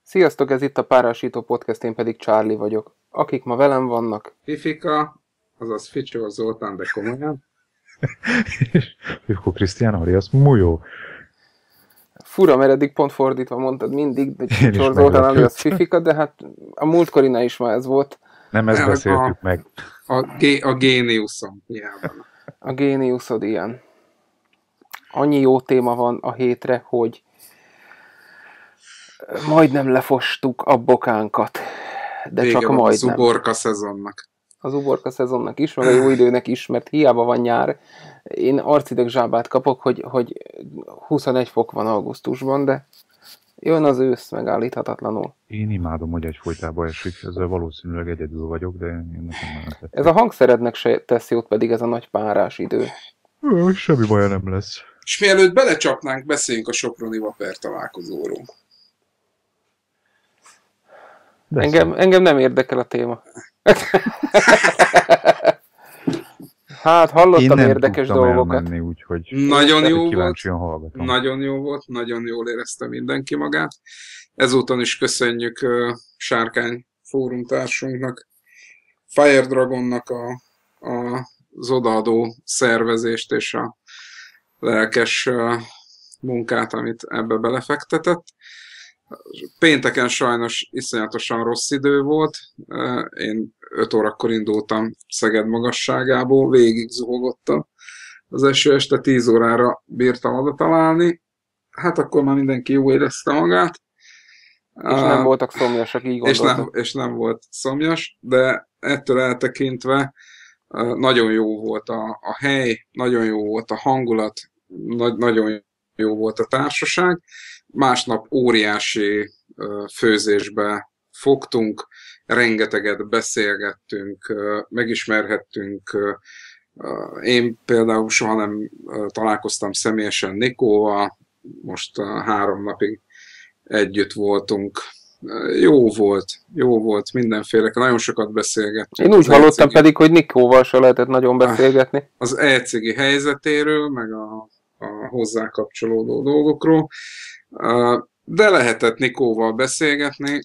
Sziasztok, ez itt a Párásító Podcast, én pedig Charlie vagyok. Akik ma velem vannak... Fifika, azaz Ficsó Zoltán, de komolyan. És Fifko Krisztián, alias Mujó. Fura, mert eddig pont fordítva mondtad mindig, de Ficsó Zoltán, alias Fifika, de hát a múltkorinál is már ez volt. Nem ezt beszéltük meg. A géniuszom, hiába. A géniuszod ilyen. Annyi jó téma van a hétre, hogy majdnem lefostuk a bokánkat. De vége csak van majdnem. az uborka szezonnak. Az uborka szezonnak is, meg a jó időnek is, mert hiába van nyár. Én arcideg zsábát kapok, hogy 21 fok van augusztusban, de jön az ősz megállíthatatlanul. Én imádom, hogy egyfolytában esik, ezzel valószínűleg egyedül vagyok, de én nekem nagyon tetszik. Ez a hangszerednek se tesz jót, pedig ez a nagy párás idő. Semmi baja nem lesz. És mielőtt belecsapnánk, beszéljünk a soproni Vaper találkozóról. Engem nem érdekel a téma. Hát hallottam érdekes dolgokat. Elmenni, úgyhogy Nagyon jó volt. Hallgatom. Nagyon jó volt, nagyon jól érezte mindenki magát. Ezúton is köszönjük Sárkány fórumtársunknak, Fire Dragonnak az odaadó szervezést és a lelkes munkát, amit ebbe belefektetett. Pénteken sajnos iszonyatosan rossz idő volt. Én 5 órakor indultam Szeged magasságából, végig zuhogottam. Az eső este 10 órára bírtam oda találni. Hát akkor már mindenki jó érezte magát. És nem voltak szomjasak, így gondoltam. És nem volt szomjas, de ettől eltekintve nagyon jó volt a hely, nagyon jó volt a hangulat, nagyon jó volt a társaság. Másnap óriási főzésbe fogtunk, rengeteget beszélgettünk, megismerhettünk. Én például soha nem találkoztam személyesen Nikóval, most 3 napig együtt voltunk. Jó volt mindenféle, nagyon sokat beszélgettünk. Én úgy hallottam pedig, hogy Nikóval se lehetett nagyon beszélgetni. Az e-cigi helyzetéről, meg a hozzá kapcsolódó dolgokról. De lehetett Nikóval beszélgetni.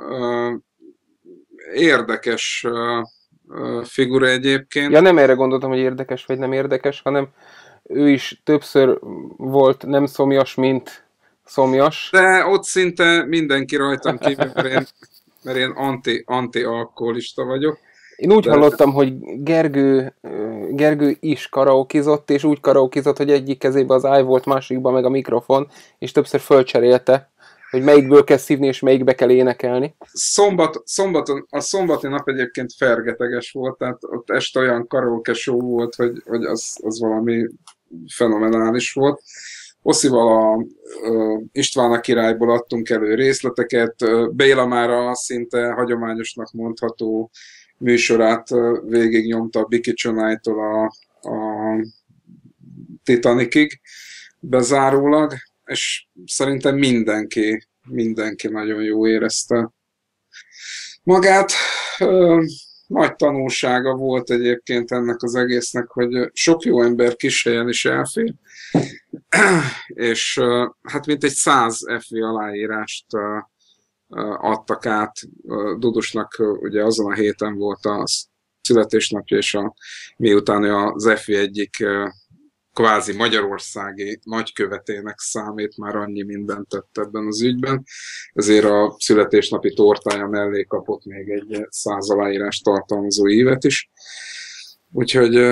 Érdekes figura egyébként. Ja, nem erre gondoltam, hogy érdekes vagy nem érdekes, hanem ő is többször volt nem szomjas, mint szomjas. De ott szinte mindenki rajtam kívül, mert én anti-alkoholista vagyok. Én úgy hallottam, hogy Gergő is karaokizott, és úgy karaokizott, hogy egyik kezében az áj volt, másikban meg a mikrofon, és többször fölcserélte, hogy melyikből kell szívni, és melyikbe kell énekelni. A szombati nap egyébként fergeteges volt, tehát ott este olyan karaoke show volt, hogy az valami fenomenális volt. Oszival a István a királyból adtunk elő részleteket, Béla már a szinte hagyományosnak mondható műsorát végignyomta a Biki Csonájtól a Titanicig bezárólag, és szerintem mindenki nagyon jó érezte magát. Nagy tanulsága volt egyébként ennek az egésznek, hogy sok jó ember kis helyen is elfér, és hát mintegy 100 FV aláírást adtak át. Dudusnak ugye azon a héten volt a születésnapja, és miután az FV egyik kvázi magyarországi nagykövetének számít, már annyi mindent tett ebben az ügyben, ezért a születésnapi tortája mellé kapott még egy 100 aláírást tartalmazó ívet is. Úgyhogy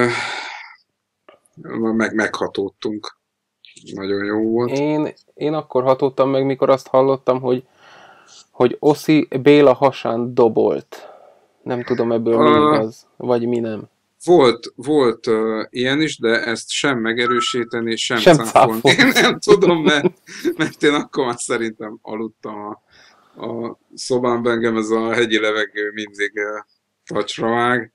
meghatódtunk. Nagyon jó volt. Én akkor hatódtam meg, mikor azt hallottam, hogy Oszi Béla hasán dobolt. Nem tudom ebből mi igaz, vagy mi nem. Volt ilyen is, de ezt sem megerősíteni, sem cáfolni. Én nem tudom, mert én akkor már szerintem aludtam a szobámban, engem ez a hegyi levegő mindig tacsra vág.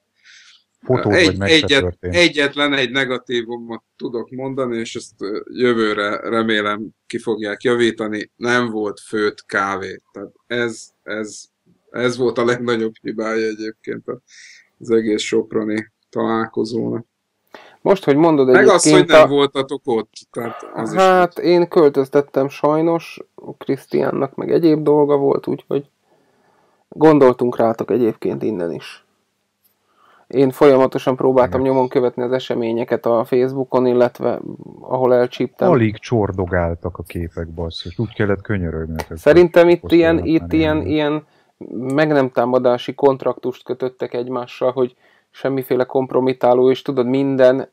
Egyetlen egy negatívumot tudok mondani, és ezt jövőre remélem ki fogják javítani, nem volt főtt kávé. Tehát ez volt a legnagyobb hibája egyébként az egész soproni találkozónak. Most, hogy mondod Meg az, hogy egyébként nem voltatok ott. Tehát az hát én költöztettem sajnos, Krisztiánnak meg egyéb dolga volt, úgyhogy gondoltunk rátok egyébként innen is. Én folyamatosan próbáltam nyomon követni az eseményeket a Facebookon, illetve ahol elcsíptem. Alig csordogáltak a képek, basszus. Úgy kellett könyörögni. Szerintem itt ilyen meg nem támadási kontraktust kötöttek egymással, hogy semmiféle kompromitáló, és tudod, minden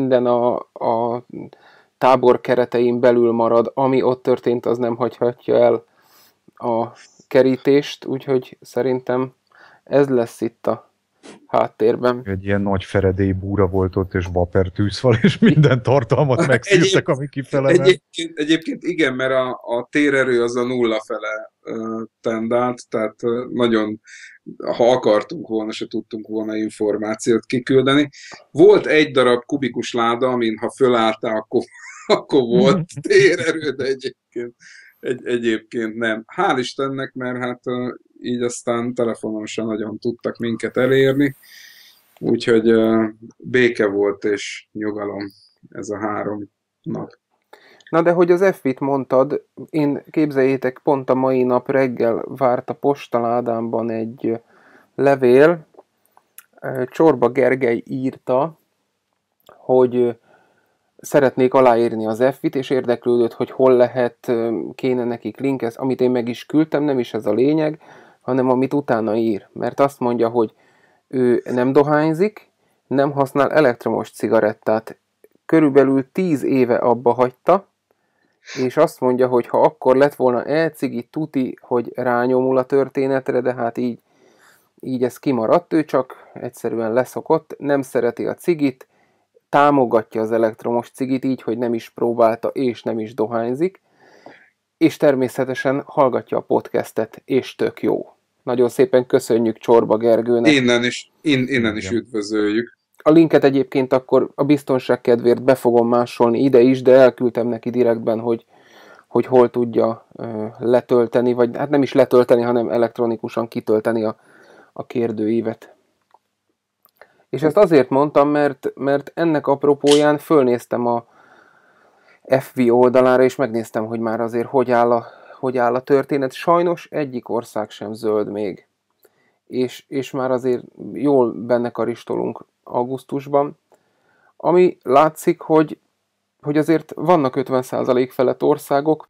a tábor keretein belül marad, ami ott történt, az nem hagyhatja el a kerítést, úgyhogy szerintem ez lesz itt a háttérben. Egy ilyen nagy feredély búra volt ott, és vapertűzfal, és minden tartalmat megszűrtek, ami kifele ment. Egyébként igen, mert a térerő az a nulla fele tendált, tehát nagyon, ha akartunk volna, se tudtunk volna információt kiküldeni. Volt egy darab kubikus láda, amin ha fölálltál, akkor volt térerő, de egyébként nem. Hál' Istennek, mert hát így aztán telefonon sem nagyon tudtak minket elérni, úgyhogy béke volt és nyugalom ez a 3 nap. Na de hogy az F-it mondtad, én képzeljétek, pont a mai nap reggel várt a postaládámban egy levél, Csorba Gergely írta, hogy szeretnék aláírni az F-it, és érdeklődött, hogy hol lehet, kéne nekik link, ez, amit én meg is küldtem, nem is ez a lényeg, hanem amit utána ír. Mert azt mondja, hogy ő nem dohányzik, nem használ elektromos cigarettát, körülbelül 10 éve abba hagyta, és azt mondja, hogy ha akkor lett volna e-cigi, tuti, hogy rányomul a történetre, de hát így ez kimaradt, ő csak egyszerűen leszokott, nem szereti a cigit, támogatja az elektromos cigit így, hogy nem is próbálta, és nem is dohányzik, és természetesen hallgatja a podcastet, és tök jó. Nagyon szépen köszönjük Csorba Gergőnek. Innen is üdvözöljük. A linket egyébként akkor a biztonság kedvéért be fogom másolni ide is, de elküldtem neki direktben, hogy hol tudja letölteni, vagy hát nem is letölteni, hanem elektronikusan kitölteni a kérdőívet. És ezt azért mondtam, mert ennek apropóján fölnéztem a FV oldalára, és megnéztem, hogy már azért hogy áll a történet. Sajnos egyik ország sem zöld még. És már azért jól benne karistolunk augusztusban. Ami látszik, hogy azért vannak 50% felett országok.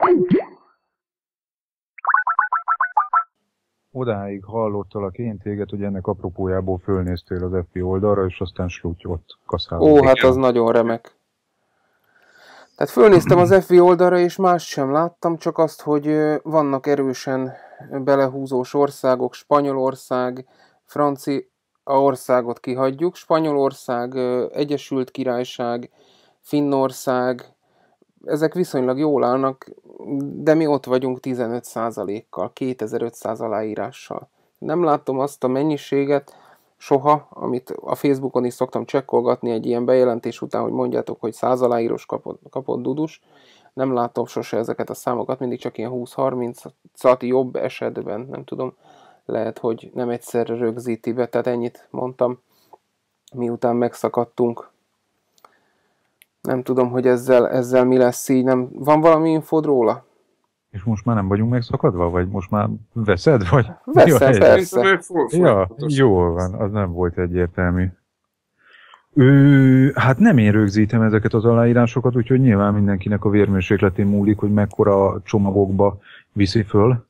Odáig hallottalak én téged, hogy ennek apropójából fölnéztél az FB oldalra, és aztán slúgy ott kaszálod. Ó, hát az nagyon remek. Tehát fölnéztem az FB oldalra, és más sem láttam, csak azt, hogy vannak erősen belehúzós országok, Spanyolország, Franciaországot kihagyjuk, Spanyolország, Egyesült Királyság, Finnország, ezek viszonylag jól állnak, de mi ott vagyunk 15%-kal, 2500 aláírással. Nem látom azt a mennyiséget soha, amit a Facebookon is szoktam csekkolgatni egy ilyen bejelentés után, hogy mondjátok, hogy 100 aláírós kapott Dudus. Nem látom sose ezeket a számokat, mindig csak ilyen 20-30-at jobb esetben, nem tudom. Lehet, hogy nem egyszerre rögzíti be, tehát ennyit mondtam, miután megszakadtunk. Nem tudom, hogy ezzel mi lesz így. Nem. Van valami infód róla? És most már nem vagyunk megszakadva? Vagy most már veszed? Vagy veszem, persze. Ja, jól van, az nem volt egyértelmű. Hát nem én rögzítem ezeket az aláírásokat, úgyhogy nyilván mindenkinek a vérmérsékletén múlik, hogy mekkora csomagokba viszi föl.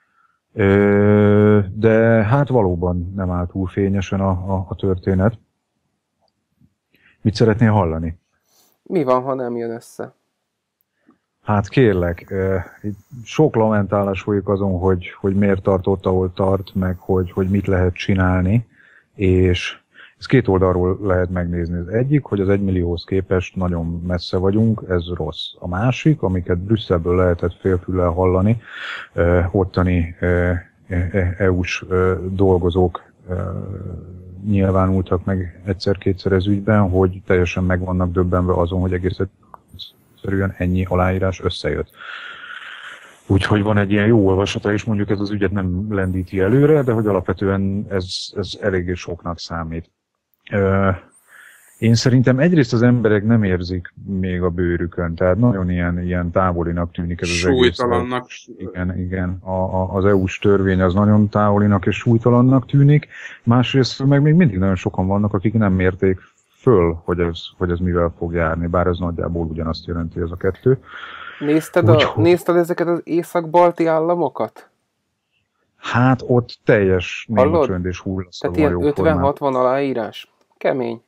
De hát valóban nem áll túl fényesen a történet. Mit szeretnél hallani? Mi van, ha nem jön össze? Hát kérlek, sok lamentálás folyik azon, hogy miért tart ott, ahol tart, meg hogy mit lehet csinálni, és ezt két oldalról lehet megnézni. Az egyik, hogy az 1 millióhoz képest nagyon messze vagyunk, ez rossz. A másik, amiket Brüsszelből lehetett félfüllel hallani, ottani EU-s dolgozók nyilvánultak meg egyszer-kétszer ez ügyben, hogy teljesen meg vannak döbbenve azon, hogy egész egyszerűen ennyi aláírás összejött. Úgyhogy van egy ilyen jó olvasata, és mondjuk ez az ügyet nem lendíti előre, de hogy alapvetően ez eléggé soknak számít. Én szerintem egyrészt az emberek nem érzik még a bőrükön, tehát nagyon ilyen távolinak tűnik ez az egész. Súlytalannak. Igen. Az EU-s törvény az nagyon távolinak és súlytalannak tűnik. Másrészt meg még mindig nagyon sokan vannak, akik nem mérték föl, hogy ez mivel fog járni, bár ez nagyjából ugyanazt jelenti ez a kettő. Nézted ezeket az észak-balti államokat? Hát ott teljes némacsönd és hullaszag. Tehát ilyen 50-60 aláírás. Kemény.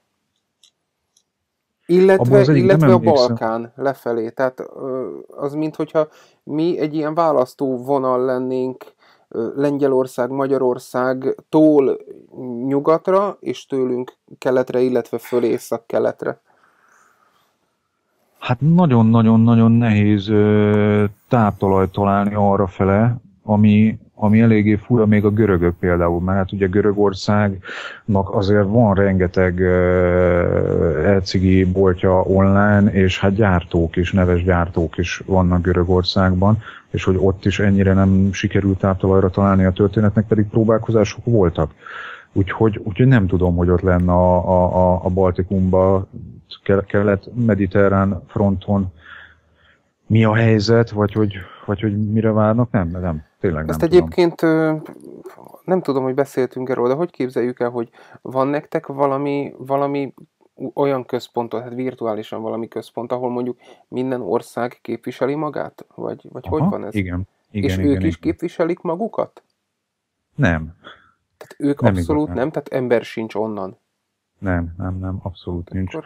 Illetve a Balkán lefelé. Tehát az minthogyha mi egy ilyen választóvonal lennénk Lengyelország, Magyarországtól nyugatra, és tőlünk keletre, illetve föl észak-keletre. Hát nagyon-nagyon-nagyon nehéz táptalajt találni arrafele, ami eléggé fura még a görögök például, mert hát ugye Görögországnak azért van rengeteg elcigi boltja online, és hát gyártók is, neves gyártók is vannak Görögországban, és hogy ott is ennyire nem sikerült táptalajra találni a történetnek, pedig próbálkozások voltak. Úgyhogy nem tudom, hogy ott lenne a Baltikumban, kelet-mediterrán fronton mi a helyzet, vagy hogy mire várnak? Nem, tényleg ezt nem egyébként nem tudom, hogy beszéltünk erről, de hogy képzeljük el, hogy van nektek valami olyan központ, hát virtuálisan valami központ, ahol mondjuk minden ország képviseli magát? Vagy hogy van ez? Igen. És ők is képviselik magukat? Nem. Tehát ők nem abszolút igazán. nem? Tehát ember sincs onnan? Nem, abszolút nincs.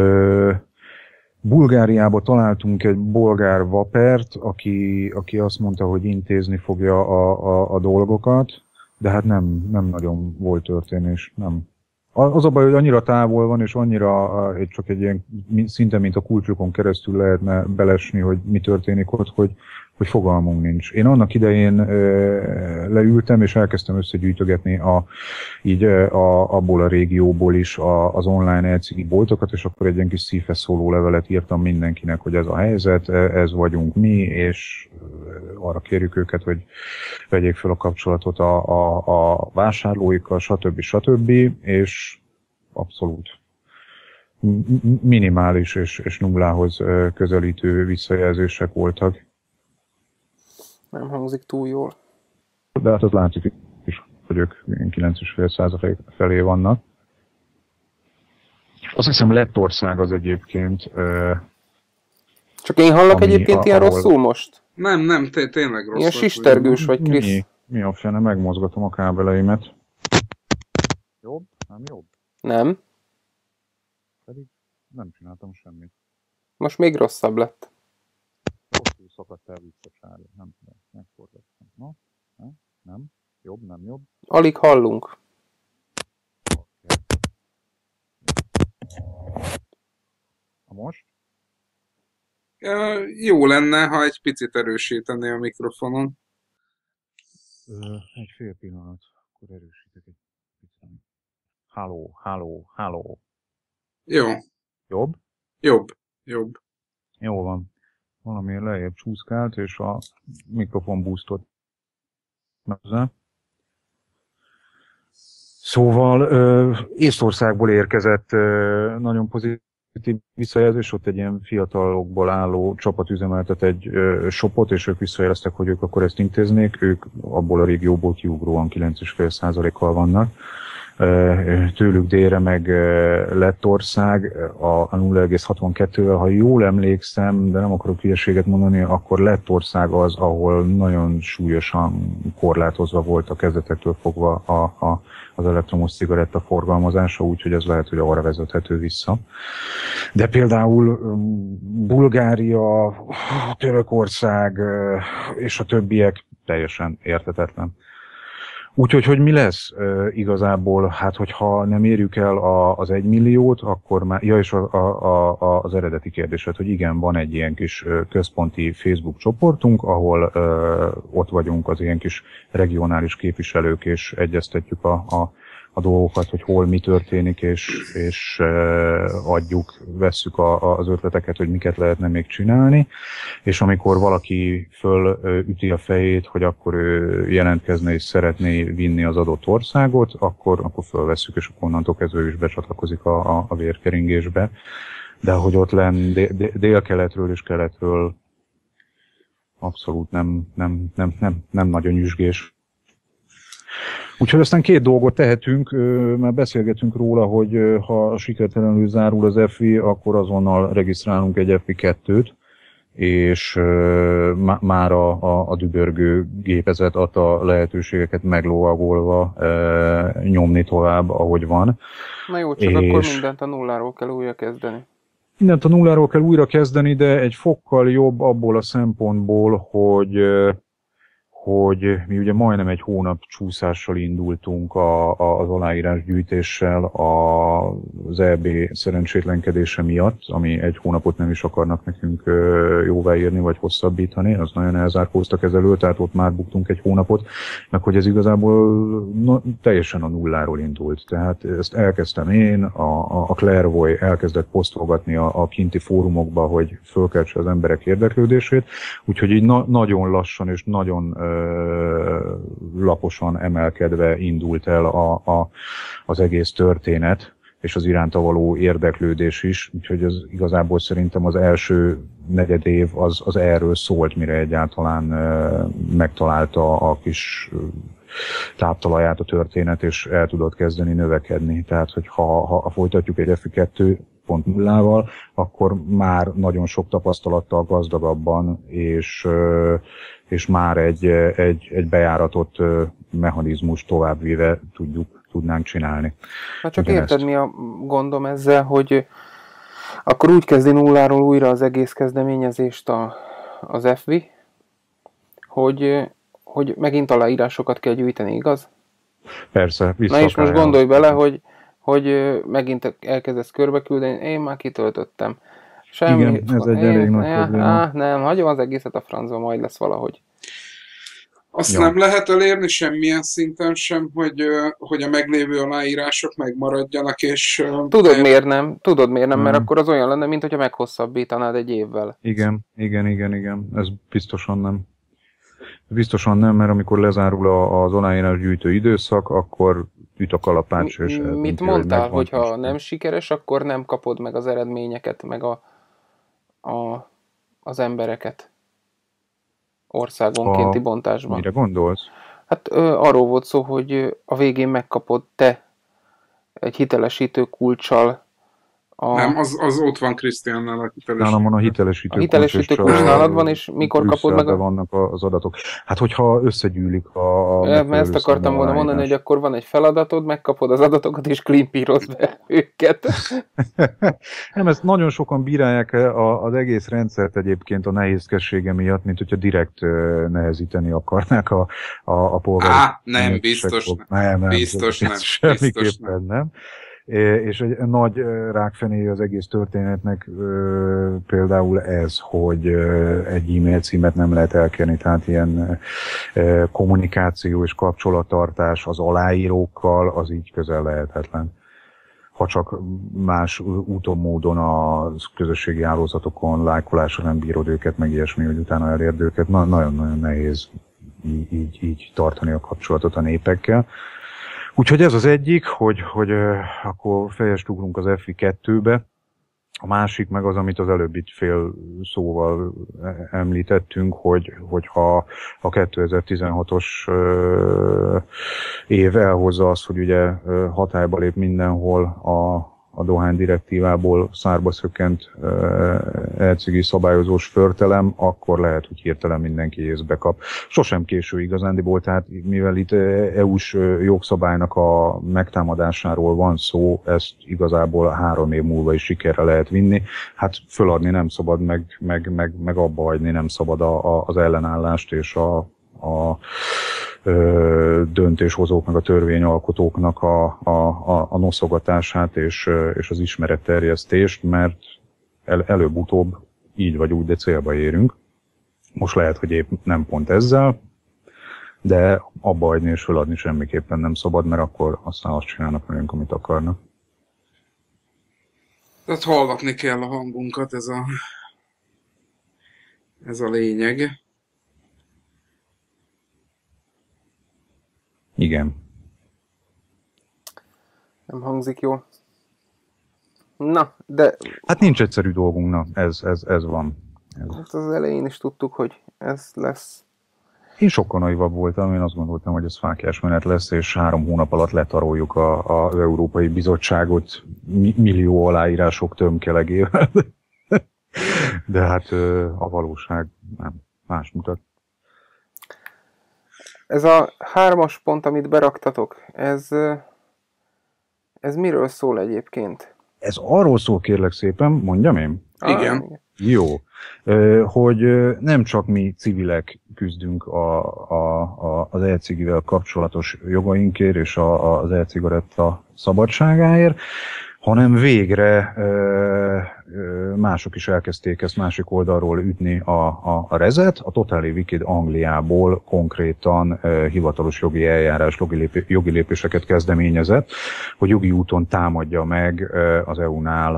Bulgáriába találtunk egy bolgár vapert, aki azt mondta, hogy intézni fogja a dolgokat, de hát nem nagyon volt történés, nem. Az a baj, hogy annyira távol van, és annyira csak egy ilyen szinte, mint a kulcsokon keresztül lehetne belesni, hogy mi történik ott, hogy fogalmunk nincs. Én annak idején leültem, és elkezdtem összegyűjtögetni abból a régióból is az online elcigi boltokat, és akkor egy ilyen kis szívhez szóló levelet írtam mindenkinek, hogy ez a helyzet, ez vagyunk mi, és arra kérjük őket, hogy vegyék fel a kapcsolatot a vásárlóikkal, stb. És abszolút minimális és nullához közelítő visszajelzések voltak. Nem hangzik túl jól. De hát az látszik is, hogy ők 9,5% felé vannak. Azt hiszem Lettország az egyébként. Csak én hallok egyébként ilyen rosszul most? Nem, tényleg rosszul. Ilyen sistergős vagy, Krisz. Mi a fene, megmozgatom a kábeleimet. Jobb? Nem jobb? Nem. Pedig nem csináltam semmit. Most még rosszabb lett. Rosszul szakadtál vissza, Charlie. Nem tudom, megforgattam. No? Nem? Jobb, nem jobb? Alig hallunk. Most? Jó lenne, ha egy picit erősítené a mikrofonon. Egy fél pillanat, akkor erősítek egy picit. Halló. Jó. Jobb? Jobb. Jó van. Valamiért lejjebb csúszkált, és a mikrofon boostot hozzá. Szóval Észtországból érkezett nagyon pozitív visszajelzés, ott egy ilyen fiatalokból álló csapat üzemeltet egy shopot, és ők visszajeleztek, hogy ők akkor ezt intéznék, ők abból a régióból kiugróan 9,5%-kal vannak. Tőlük délre meg Lettország a 0,62-vel, ha jól emlékszem, de nem akarok hülyeséget mondani, akkor Lettország az, ahol nagyon súlyosan korlátozva volt a kezdetektől fogva az elektromos cigaretta forgalmazása, úgyhogy ez lehet, hogy arra vezethető vissza. De például Bulgária, Törökország és a többiek teljesen érthetetlen. Úgyhogy, hogy mi lesz igazából, hát hogyha nem érjük el az 1 milliót, akkor már, és az eredeti kérdésed, hogy igen, van egy ilyen kis központi Facebook csoportunk, ahol ott vagyunk az ilyen kis regionális képviselők, és egyeztetjük a a dolgokat, hogy hol mi történik, és vesszük az ötleteket, hogy miket lehetne még csinálni, és amikor valaki fölüti a fejét, hogy akkor ő jelentkezne és szeretné vinni az adott országot, akkor fölvesszük, és akkor onnantól kezdve ő is becsatlakozik a vérkeringésbe. De hogy ott lenn délkeletről és keletről abszolút nem nagyon nyüzsgés. Úgyhogy aztán két dolgot tehetünk, már beszélgetünk róla, hogy ha sikertelenül zárul az FV, akkor azonnal regisztrálunk egy FV2-t, és már a dübörgő gépezet adta lehetőségeket meglovagolva nyomni tovább, ahogy van. Na jó, csak akkor mindent a nulláról kell újra kezdeni. Mindent a nulláról kell újra kezdeni, de egy fokkal jobb abból a szempontból, hogy mi ugye majdnem egy hónap csúszással indultunk az aláírásgyűjtéssel az EB szerencsétlenkedése miatt, ami egy hónapot nem is akarnak nekünk jóváírni vagy hosszabbítani, az nagyon elzárkóztak ezelőtt, tehát ott már buktunk egy hónapot, meg hogy ez igazából teljesen a nulláról indult. Tehát ezt elkezdtem én, a Clairvoy elkezdett posztolgatni a kinti fórumokba, hogy fölkeltse az emberek érdeklődését, úgyhogy így nagyon lassan és nagyon laposan emelkedve indult el az egész történet, és az iránta való érdeklődés is, úgyhogy az igazából szerintem az első negyedév az erről szólt, mire egyáltalán megtalálta a kis táptalaját a történet, és el tudott kezdeni növekedni. Tehát, hogy ha folytatjuk egy FI2.0-val, akkor már nagyon sok tapasztalattal gazdagabban, és már egy bejáratott mechanizmus továbbvive tudnánk csinálni. Hát csak érted, mi a gondom ezzel, hogy akkor úgy kezdi nulláról újra az egész kezdeményezést az FV, hogy megint aláírásokat kell gyűjteni, igaz? Persze, na és most gondolj bele, hogy megint elkezdesz körbeküldeni, én már kitöltöttem. Semmi. Igen, ez egy elég nagy probléma. Nem, hagyom az egészet a francba, majd lesz valahogy. Azt nem lehet elérni semmilyen szinten sem, hogy a meglévő aláírások megmaradjanak, és... Tudod miért nem, mert akkor az olyan lenne, mint hogyha meghosszabbítanád egy évvel. Igen. Ez biztosan nem. Biztosan nem, mert amikor lezárul az aláírás gyűjtő időszak, akkor üt a kalapács. És mit mondtál, hogy ha nem sikeres, akkor nem kapod meg az eredményeket, meg az embereket országonkénti bontásban? Mire gondolsz? Hát arról volt szó, hogy a végén megkapod te egy hitelesítő kulccsal. Nem, az ott van Krisztiánnál a hitelesítő. Nálam van a hitelesítő kulcs. A hitelesítő kulcs nálad van, és mikor kapod meg vannak az adatok. Hát, hogyha összegyűlik mert ezt akartam volna mondani, hogy akkor van egy feladatod, megkapod az adatokat, és klimpírozd be őket. Nem, ezt nagyon sokan bírálják az egész rendszert egyébként a nehézkessége miatt, mint hogyha direkt nehezíteni akarnák a polgári. Nem, biztos nem. Biztos nem. Semmiképpen nem. És egy nagy rákfenéje az egész történetnek például ez, hogy egy e-mail címet nem lehet elkérni, tehát ilyen kommunikáció és kapcsolattartás az aláírókkal, az így közel lehetetlen. Ha csak más úton, módon a közösségi hálózatokon lájkolásra nem bírod őket, meg ilyesmi, hogy utána elérd őket. Nagyon-nagyon nehéz így tartani a kapcsolatot a népekkel. Úgyhogy ez az egyik, hogy akkor fejest ugrunk az FI2-be. A másik meg az, amit az előbb itt fél szóval említettünk, hogy ha a 2016-os év elhozza azt, hogy ugye hatályba lép mindenhol a dohány direktívából szárba szökkent elcigi szabályozós förtelem, akkor lehet, hogy hirtelen mindenki észbe kap. Sosem késő igazándiból, tehát mivel itt EU-s jogszabálynak a megtámadásáról van szó, ezt igazából 3 év múlva is sikerre lehet vinni. Hát föladni nem szabad, meg abba hagyni nem szabad az ellenállást és a döntéshozók, meg a törvényalkotóknak a noszogatását és az ismeretterjesztést, mert előbb-utóbb így vagy úgy, de célba érünk. Most lehet, hogy épp nem pont ezzel, de abba hagyni és feladni semmiképpen nem szabad, mert akkor aztán azt csinálnak velünk, amit akarnak. Tehát hallatni kell a hangunkat, ez a lényeg. Igen. Nem hangzik jól. Na, de... Hát nincs egyszerű dolgunk, na, ez van. Hát az elején is tudtuk, hogy ez lesz. Én sokkal naivabb voltam, én azt gondoltam, hogy ez fáklyás menet lesz, és 3 hónap alatt letaroljuk az Európai Bizottságot millió aláírások tömkelegével. De hát a valóság nem más mutat. Ez a 3-as pont, amit beraktatok, ez miről szól egyébként? Ez arról szól, kérlek szépen, mondjam én? Igen. Jó, hogy nem csak mi civilek küzdünk az e-cigivel kapcsolatos jogainkért és az e-cigaretta szabadságáért, hanem végre mások is elkezdték ezt másik oldalról ütni a rezet. A Totally Wicked Angliából konkrétan hivatalos jogi eljárás, jogi lépéseket kezdeményezett, hogy jogi úton támadja meg az EU-nál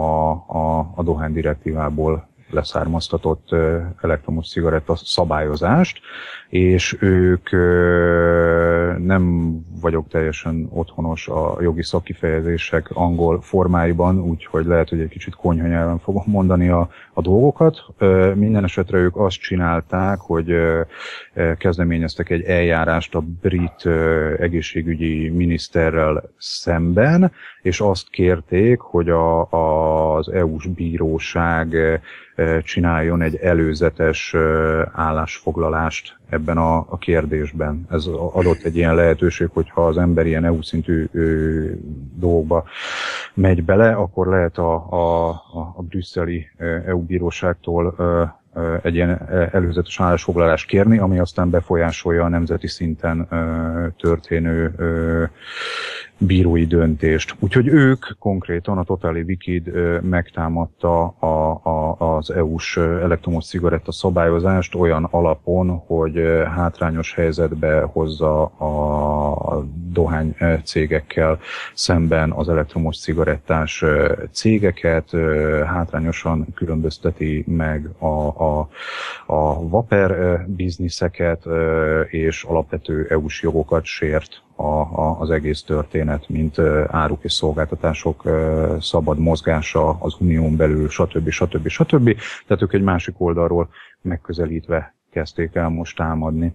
a dohány direktívából leszármaztatott elektromos cigaretta szabályozást, és ők nem vagyok teljesen otthonos a jogi szakkifejezések angol formáiban, úgyhogy lehet, hogy egy kicsit konyha nyelven fogom mondani a dolgokat. Minden esetre ők azt csinálták, hogy kezdeményeztek egy eljárást a brit egészségügyi miniszterrel szemben, és azt kérték, hogy az EU-s bíróság csináljon egy előzetes állásfoglalást ebben a kérdésben. Ez adott egy ilyen lehetőség, hogyha az ember ilyen EU szintű dolgokba megy bele, akkor lehet a brüsszeli EU bíróságtól egy ilyen előzetes állásfoglalást kérni, ami aztán befolyásolja a nemzeti szinten történő bírói döntést. Úgyhogy ők konkrétan, a Totally Wicked megtámadta az EU-s elektromos cigaretta szabályozást olyan alapon, hogy hátrányos helyzetbe hozza a dohány cégekkel szemben az elektromos cigarettás cégeket, hátrányosan különbözteti meg a vapor bizniszeket, és alapvető EU-s jogokat sért az egész történet, mint áruk és szolgáltatások szabad mozgása az unión belül, stb. Tehát ők egy másik oldalról megközelítve kezdték el most támadni.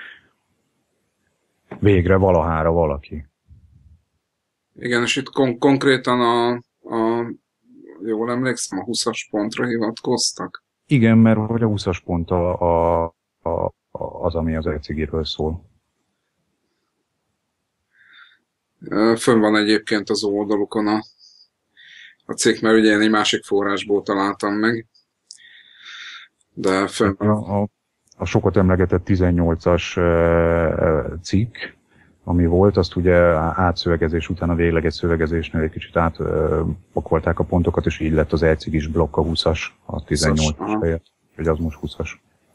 Végre valahára valaki. Igen, és itt konkrétan jól emlékszem, a 20-as pontra hivatkoztak. Igen, mert hogy a 20-as pont az, ami az e-cigiről szól. Fönn van egyébként az oldalukon a cikk, mert ugye én egy másik forrásból találtam meg. De fönn van. A sokat emlegetett 18-as cikk, ami volt, azt ugye átszövegezés után a végleges szövegezésnél egy kicsit átpakolták a pontokat, és így lett az e-cigis blokk a 20-as, a 18-as helyett, hogy az most 20-as.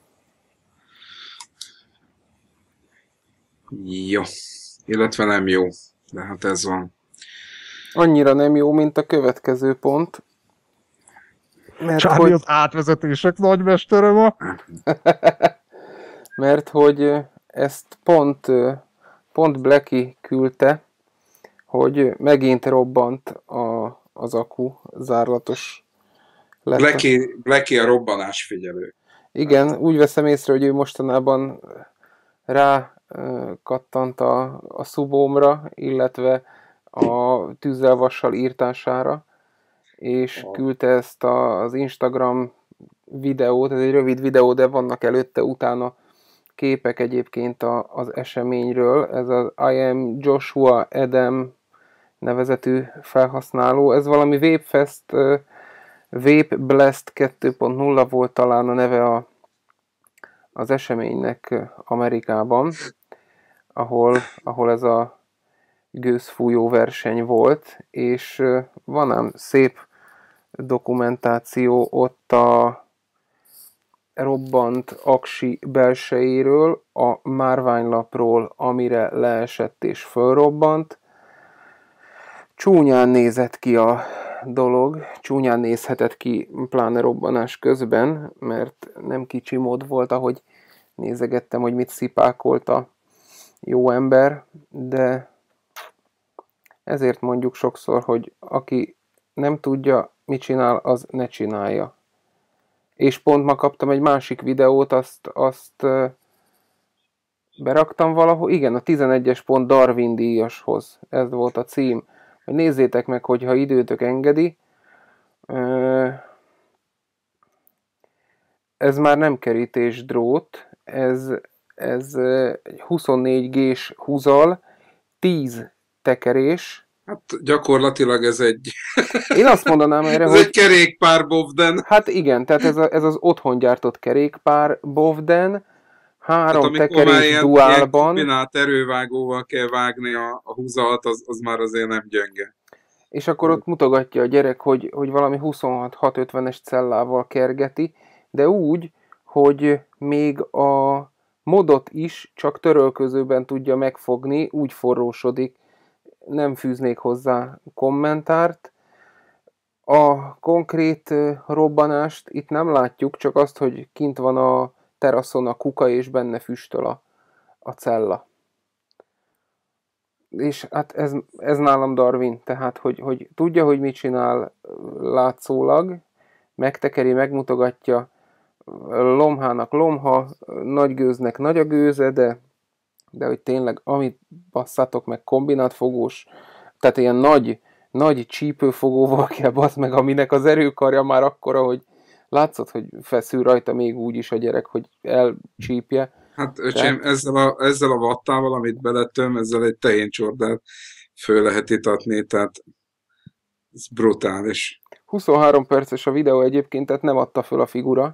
Jó. Illetve nem jó. De hát ez van. Annyira nem jó, mint a következő pont. Csábi hogy... az átvezetések nagymestere ma. Mert hogy ezt pont Blacky küldte, hogy megint robbant az akku, zárlatos lett. Blacky a robbanás figyelő. Igen, úgy veszem észre, hogy ő mostanában rá kattant a szubómra, illetve a tűzzel-vassal írtására, és küldte ezt az Instagram videót, ez egy rövid videó, de vannak előtte-utána képek egyébként az eseményről. Ez az I am Joshua Adam nevezetű felhasználó. Ez valami Vapefest, Vape Blast 2.0 volt talán a neve az eseménynek Amerikában, ahol ez a gőzfújó verseny volt, és van ám szép dokumentáció ott robbant aksi belsejéről, a márványlapról, amire leesett és fölrobbant. Csúnyán nézett ki a dolog, csúnyán nézhetett ki pláne robbanás közben, mert nem kicsi mód volt, ahogy nézegettem, hogy mit szipákolt a jó ember, de ezért mondjuk sokszor, hogy aki nem tudja, mit csinál, az ne csinálja. És pont ma kaptam egy másik videót, azt beraktam valahol, igen, a 11-es pont Darwin díjashoz, ez volt a cím. Nézzétek meg, hogyha időtök engedi. Ez már nem kerítés drót, ez 24 G-s húzal, 10 tekerés. Hát gyakorlatilag ez egy... Én azt mondanám erre, ez hogy... egy kerékpár Bovden. Hát igen, tehát ez az otthon gyártott kerékpár Bovden, 3 tekerés duálban. Ilyen kombinált erővágóval kell vágni a húzalt, az már azért nem gyönge. És akkor ott mutogatja a gyerek, hogy valami 26-650-es cellával kergeti, de úgy, hogy még a modot is csak törölközőben tudja megfogni, úgy forrósodik, nem fűznék hozzá kommentárt. A konkrét robbanást itt nem látjuk, csak azt, hogy kint van a teraszon a kuka, és benne füstöl a cella. És hát ez nálam Darwin, tehát hogy tudja, hogy mit csinál látszólag, megtekeri, megmutogatja, lomhának lomha, nagy gőznek nagy a gőze, de hogy tényleg, amit basszátok meg kombinátfogós, tehát ilyen nagy csípőfogóval kell bassz meg, aminek az erőkarja már akkora, hogy látszott, hogy feszül rajta még úgy is a gyerek, hogy elcsípje. Hát öcsém, ezzel a vattával, amit beletöm, ezzel egy tehéncsordát föl lehet itatni, tehát ez brutális. 23 perces a videó egyébként, tehát nem adta föl a figura.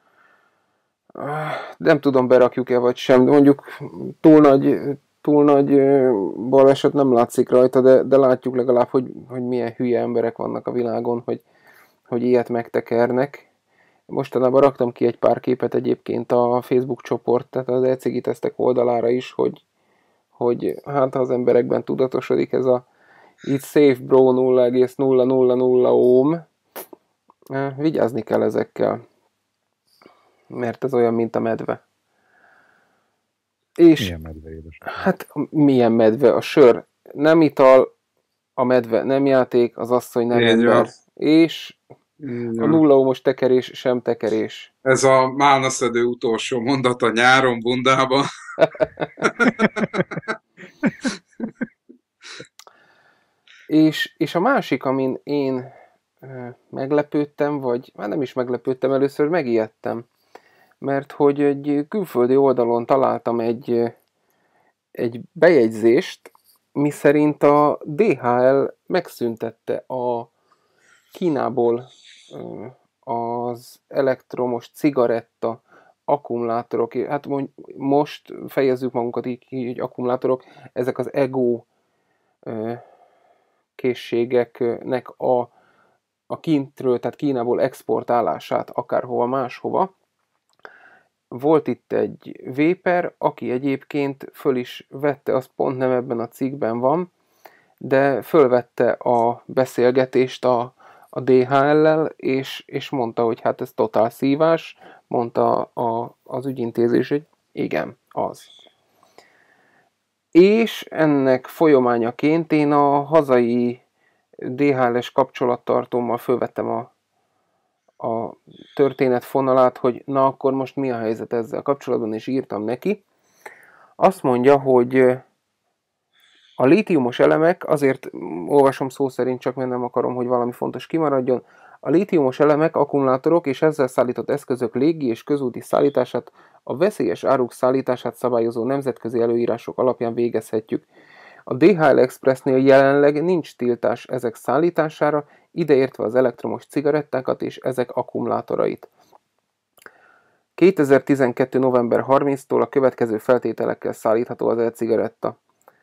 Nem tudom, berakjuk-e vagy sem, mondjuk túl nagy baleset nem látszik rajta, de látjuk legalább, hogy milyen hülye emberek vannak a világon, hogy ilyet megtekernek. Mostanában raktam ki egy pár képet egyébként a Facebook csoport, tehát az e-cigi tesztek oldalára is, hogy hát ha az emberekben tudatosodik ez a It's safe bro 0,000 ohm. Vigyázni kell ezekkel, mert ez olyan, mint a medve. És milyen medve, édes? Hát milyen medve? A sör nem ital, a medve nem játék, az asszony nem ember. És a 0 ohmos tekerés sem tekerés. Ez a málnaszedő utolsó mondat a nyáron bundában. és a másik, amin én meglepődtem, vagy már nem is meglepődtem, először megijedtem. Mert hogy egy külföldi oldalon találtam egy bejegyzést, miszerint a DHL megszüntette a Kínából az elektromos cigaretta akkumulátorok, hát most fejezzük magunkat így, hogy akkumulátorok, ezek az ego készségeknek a kintről, tehát Kínából exportálását akárhova máshova. Volt itt egy véper, aki egyébként föl is vette, az pont nem ebben a cikkben van, de fölvette a beszélgetést a DHL-lel, és mondta, hogy hát ez totál szívás, mondta az ügyintézés, hogy igen, az. És ennek folyamányaként én a hazai DHL-es kapcsolattartómmal fölvettem a történetfonalát, hogy na akkor most mi a helyzet ezzel kapcsolatban, és írtam neki. Azt mondja, hogy a lítiumos elemek, azért olvasom szó szerint, csak mert nem akarom, hogy valami fontos kimaradjon, a lítiumos elemek, akkumulátorok és ezzel szállított eszközök légi és közúti szállítását, a veszélyes áruk szállítását szabályozó nemzetközi előírások alapján végezhetjük. A DHL Expressnél jelenleg nincs tiltás ezek szállítására, ideértve az elektromos cigarettákat és ezek akkumulátorait. 2012. november 30-tól a következő feltételekkel szállítható az e-cigaretta.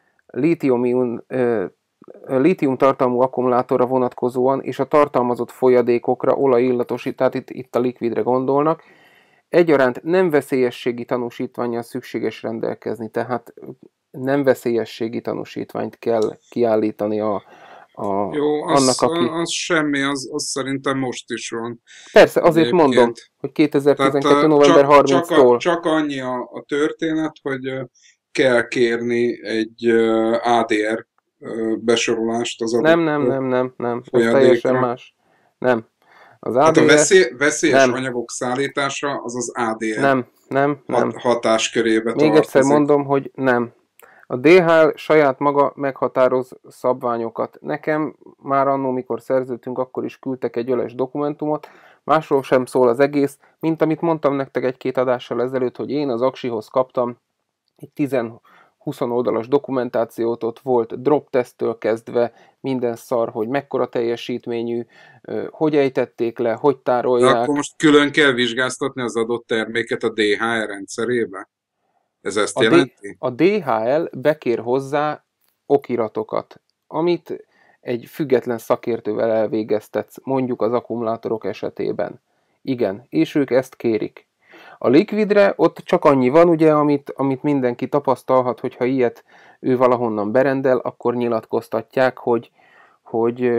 Lítium tartalmú akkumulátorra vonatkozóan és a tartalmazott folyadékokra, olajillatosít, tehát itt a likvidre gondolnak, egyaránt nem veszélyességi tanúsítvánnyal szükséges rendelkezni, tehát nem veszélyességi tanúsítványt kell kiállítani Jó, annak, aki... az semmi, az szerintem most is van. Persze, azért Egyébként. mondom, hogy 2012. Tehát, november 30-tól... Csak annyi a történet, hogy kell kérni egy ADR besorolást az adott Nem. Ez teljesen folyadékra. más. Nem. Az Hát ADR... a veszélyes nem. anyagok szállítása az ADR Nem. hatáskörébe tartozik. Még egyszer mondom, hogy nem. A DHL saját maga meghatároz szabványokat. Nekem már annó, mikor szerződtünk, akkor is küldtek egy öles dokumentumot. Másról sem szól az egész, mint amit mondtam nektek egy-két adással ezelőtt, hogy én az Aksihoz kaptam egy 10-20 oldalas dokumentációt, ott volt drop teszttől kezdve minden szar, hogy mekkora teljesítményű, hogy ejtették le, hogy tárolják. De akkor most külön kell vizsgáztatni az adott terméket a DHL rendszerébe? Ez ezt jelenti? A DHL bekér hozzá okiratokat, amit egy független szakértővel elvégeztetsz, mondjuk az akkumulátorok esetében. Igen, és ők ezt kérik. A Liquidre ott csak annyi van, ugye, amit mindenki tapasztalhat, hogyha ilyet ő valahonnan berendel, akkor nyilatkoztatják, hogy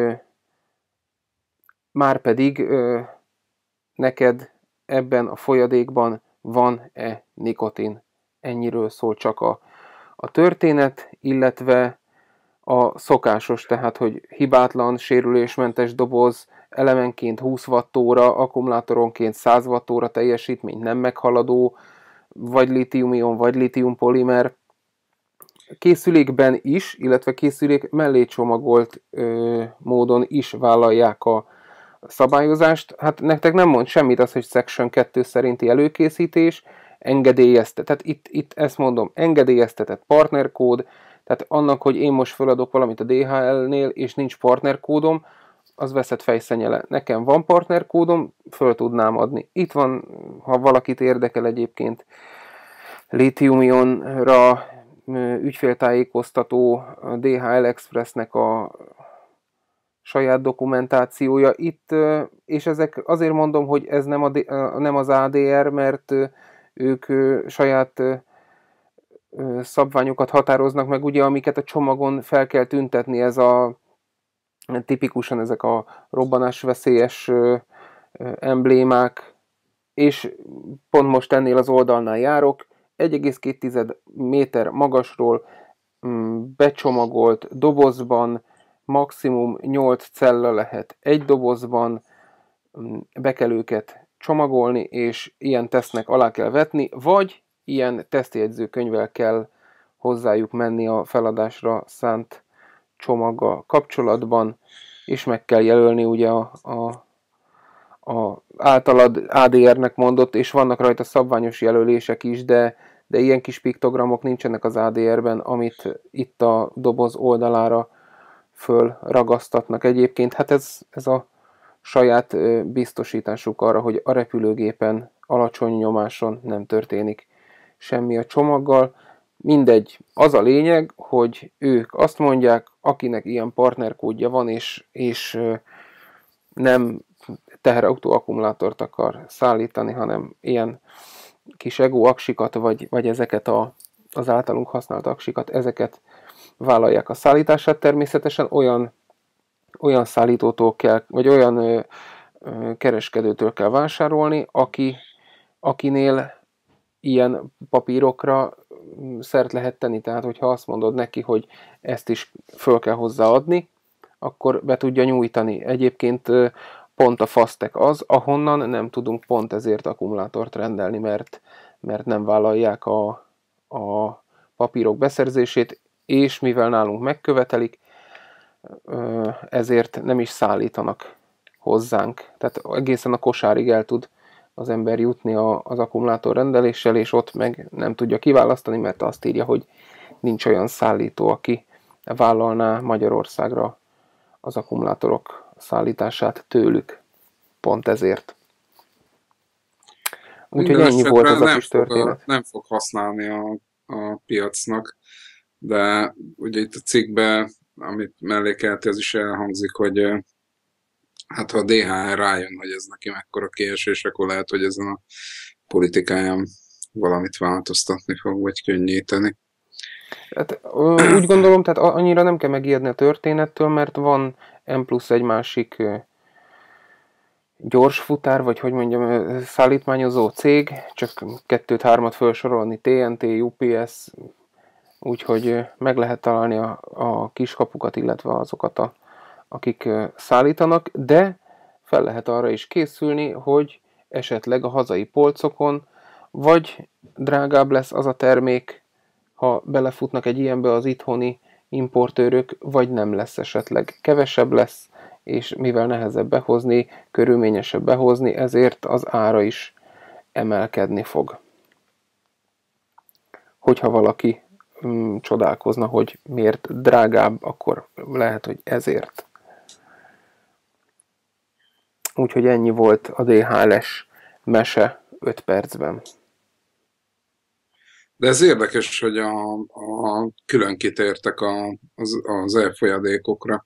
márpedig neked ebben a folyadékban van-e nikotin. Ennyiről szól csak a történet, illetve a szokásos, tehát hogy hibátlan, sérülésmentes doboz, elemenként 20 wattóra, akkumulátoronként 100 wattóra teljesítmény nem meghaladó, vagy lítium-ion, vagy lítium-polimer. Készülékben is, illetve készülék mellé csomagolt módon is vállalják a szabályozást. Hát nektek nem mond semmit az, hogy Section 2 szerinti előkészítés, engedélyeztetett, tehát itt ezt mondom, engedélyeztetett partnerkód, tehát annak, hogy én most feladok valamit a DHL-nél, és nincs partnerkódom, az veszett fejszennyele. Nekem van partnerkódom, föl tudnám adni. Itt van, ha valakit érdekel egyébként, lítium-ionra ügyféltájékoztató a DHL Expressnek a saját dokumentációja. Itt, és ezek azért mondom, hogy ez nem az ADR, mert ők saját szabványokat határoznak meg, ugye, amiket a csomagon fel kell tüntetni, ez tipikusan ezek a robbanásveszélyes emblémák, és pont most ennél az oldalnál járok, 1,2 méter magasról becsomagolt dobozban, maximum 8 cella lehet egy dobozban, be kell őket csomagolni, és ilyen tesztnek alá kell vetni, vagy ilyen tesztjegyzőkönyvvel kell hozzájuk menni a feladásra szánt csomaggal kapcsolatban, és meg kell jelölni ugye a általad ADR-nek mondott, és vannak rajta szabványos jelölések is, de ilyen kis piktogramok nincsenek az ADR-ben, amit itt a doboz oldalára fölragasztatnak. Egyébként hát ez a saját biztosításuk arra, hogy a repülőgépen alacsony nyomáson nem történik semmi a csomaggal. Mindegy, az a lényeg, hogy ők azt mondják, akinek ilyen partnerkódja van, és nem teherautó akkumulátort akar szállítani, hanem ilyen kis EGO aksikat, vagy ezeket az általunk használt aksikat, ezeket vállalják a szállítását. Természetesen olyan szállítótól kell, vagy olyan kereskedőtől kell vásárolni, akinél ilyen papírokra szert lehet tenni. Tehát, hogyha azt mondod neki, hogy ezt is föl kell hozzáadni, akkor be tudja nyújtani. Egyébként pont a Fastech az, ahonnan nem tudunk pont ezért akkumulátort rendelni, mert nem vállalják a papírok beszerzését, és mivel nálunk megkövetelik, ezért nem is szállítanak hozzánk. Tehát egészen a kosárig el tud az ember jutni az akkumulátor rendeléssel, és ott meg nem tudja kiválasztani, mert azt írja, hogy nincs olyan szállító, aki vállalná Magyarországra az akkumulátorok szállítását tőlük. Pont ezért. Úgyhogy ennyi volt ez a kis történet. Nem fog használni a piacnak, de ugye itt a cikkben, amit mellékelti, az is elhangzik, hogy hát ha a DHL rájön, hogy ez neki mekkora kiesés, akkor lehet, hogy ezen a politikáján valamit változtatni fog, vagy könnyíteni. Hát, úgy gondolom, tehát annyira nem kell megijedni a történettől, mert van M+1 másik gyorsfutár, vagy hogy mondjam, szállítmányozó cég, csak 2-3-at felsorolni, TNT, UPS, úgyhogy meg lehet találni a kiskapukat, illetve azokat, akik szállítanak, de fel lehet arra is készülni, hogy esetleg a hazai polcokon vagy drágább lesz az a termék, ha belefutnak egy ilyenbe az itthoni importőrök, vagy nem lesz esetleg. Kevesebb lesz, és mivel nehezebb behozni, körülményesebb behozni, ezért az ára is emelkedni fog. Hogyha valaki csodálkozna, hogy miért drágább, akkor lehet, hogy ezért. Úgyhogy ennyi volt a DHL-es mese 5 percben. De ez érdekes, hogy külön kitértek az e-folyadékokra.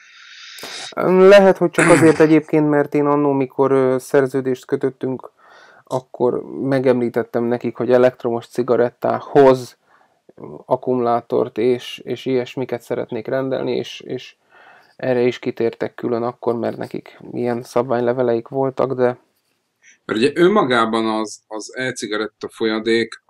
Lehet, hogy csak azért egyébként, mert én annó, mikor szerződést kötöttünk, akkor megemlítettem nekik, hogy elektromos cigarettához akkumulátort és ilyesmiket szeretnék rendelni, és erre is kitértek külön akkor, mert nekik ilyen szabványleveleik voltak, de... Mert ugye önmagában az e-cigaretta folyadék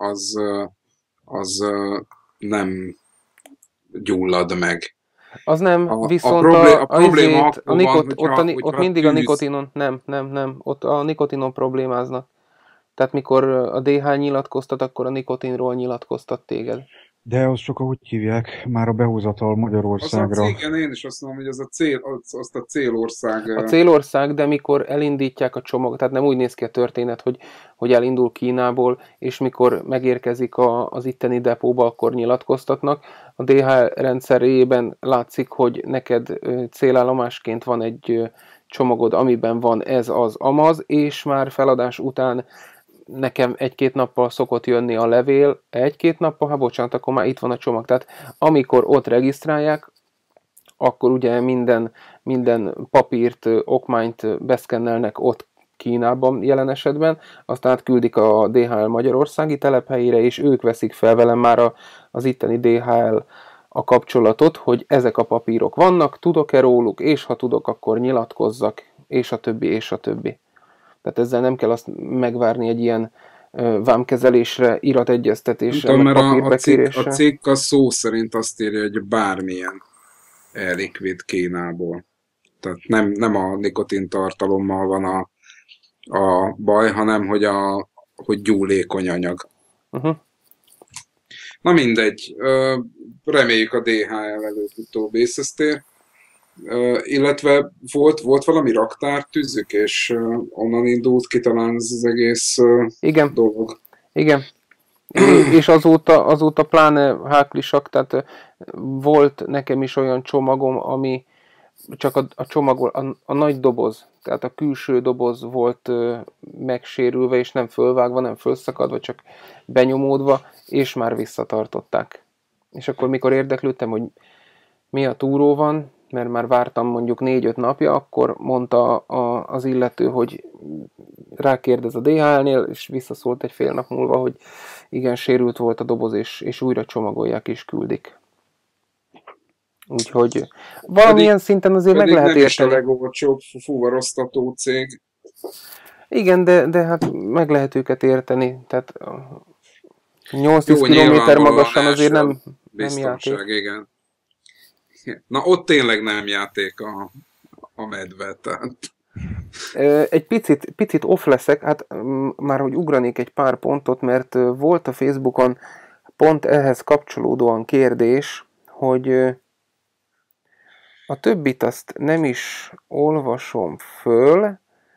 az nem gyullad meg. Az nem, viszont a probléma akkor van, ott mindig a nikotinon, nem, ott a nikotinon problémáznak. Tehát mikor a DH nyilatkoztat, akkor a nikotinról nyilatkoztat téged. De az csak ahogy hívják, már a behozatal Magyarországra. Az a cégen én is azt mondom, hogy az azt a célország... A célország, de mikor elindítják a csomag, tehát nem úgy néz ki a történet, hogy elindul Kínából, és mikor megérkezik az itteni depóba, akkor nyilatkoztatnak. A DHL rendszerében látszik, hogy neked célállomásként van egy csomagod, amiben van ez az amaz, és már feladás után nekem 1-2 nappal szokott jönni a levél, 1-2 nappal, bocsánat, akkor már itt van a csomag. Tehát amikor ott regisztrálják, akkor ugye minden papírt, okmányt beszkennelnek ott Kínában jelen esetben, aztán küldik a DHL magyarországi telephelyére, és ők veszik fel velem már az itteni DHL a kapcsolatot, hogy ezek a papírok vannak, tudok-e róluk, és ha tudok, akkor nyilatkozzak, és a többi, és a többi. Tehát ezzel nem kell azt megvárni egy ilyen vámkezelésre, irategyeztetésre, meg papírbekérésre. A cikk a szó szerint azt írja, hogy bármilyen e-likvid Kínából. Tehát nem a nikotin tartalommal van a baj, hanem hogy gyúlékony anyag. Na mindegy. Reméljük a DHL előbb-utóbb észesztér. Illetve volt valami raktártűzük, és onnan indult ki talán ez az egész dolog. Igen. És azóta pláne háklisak, tehát volt nekem is olyan csomagom, ami csak a csomag, a nagy doboz, tehát a külső doboz volt megsérülve, és nem fölvágva, nem fölszakadva, csak benyomódva, és már visszatartották. És akkor mikor érdeklődtem, hogy mi a túró van, mert már vártam mondjuk 4-5 napja, akkor mondta az illető, hogy rákérdez a DHL-nél, és visszaszólt egy fél nap múlva, hogy igen, sérült volt a doboz, és újra csomagolják és küldik. Úgyhogy valamilyen szinten azért meg lehet érteni. Nem is a legolcsóbb fuvaroztató cég. Igen, de hát meg lehet őket érteni. Tehát 8-10 kilométer magasan azért nem játék. Igen. Na ott tényleg nem játék a medve. Tehát. Egy picit off leszek, hát már hogy ugranék egy pár pontot, mert volt a Facebookon pont ehhez kapcsolódóan kérdés, hogy a többit azt nem is olvasom föl.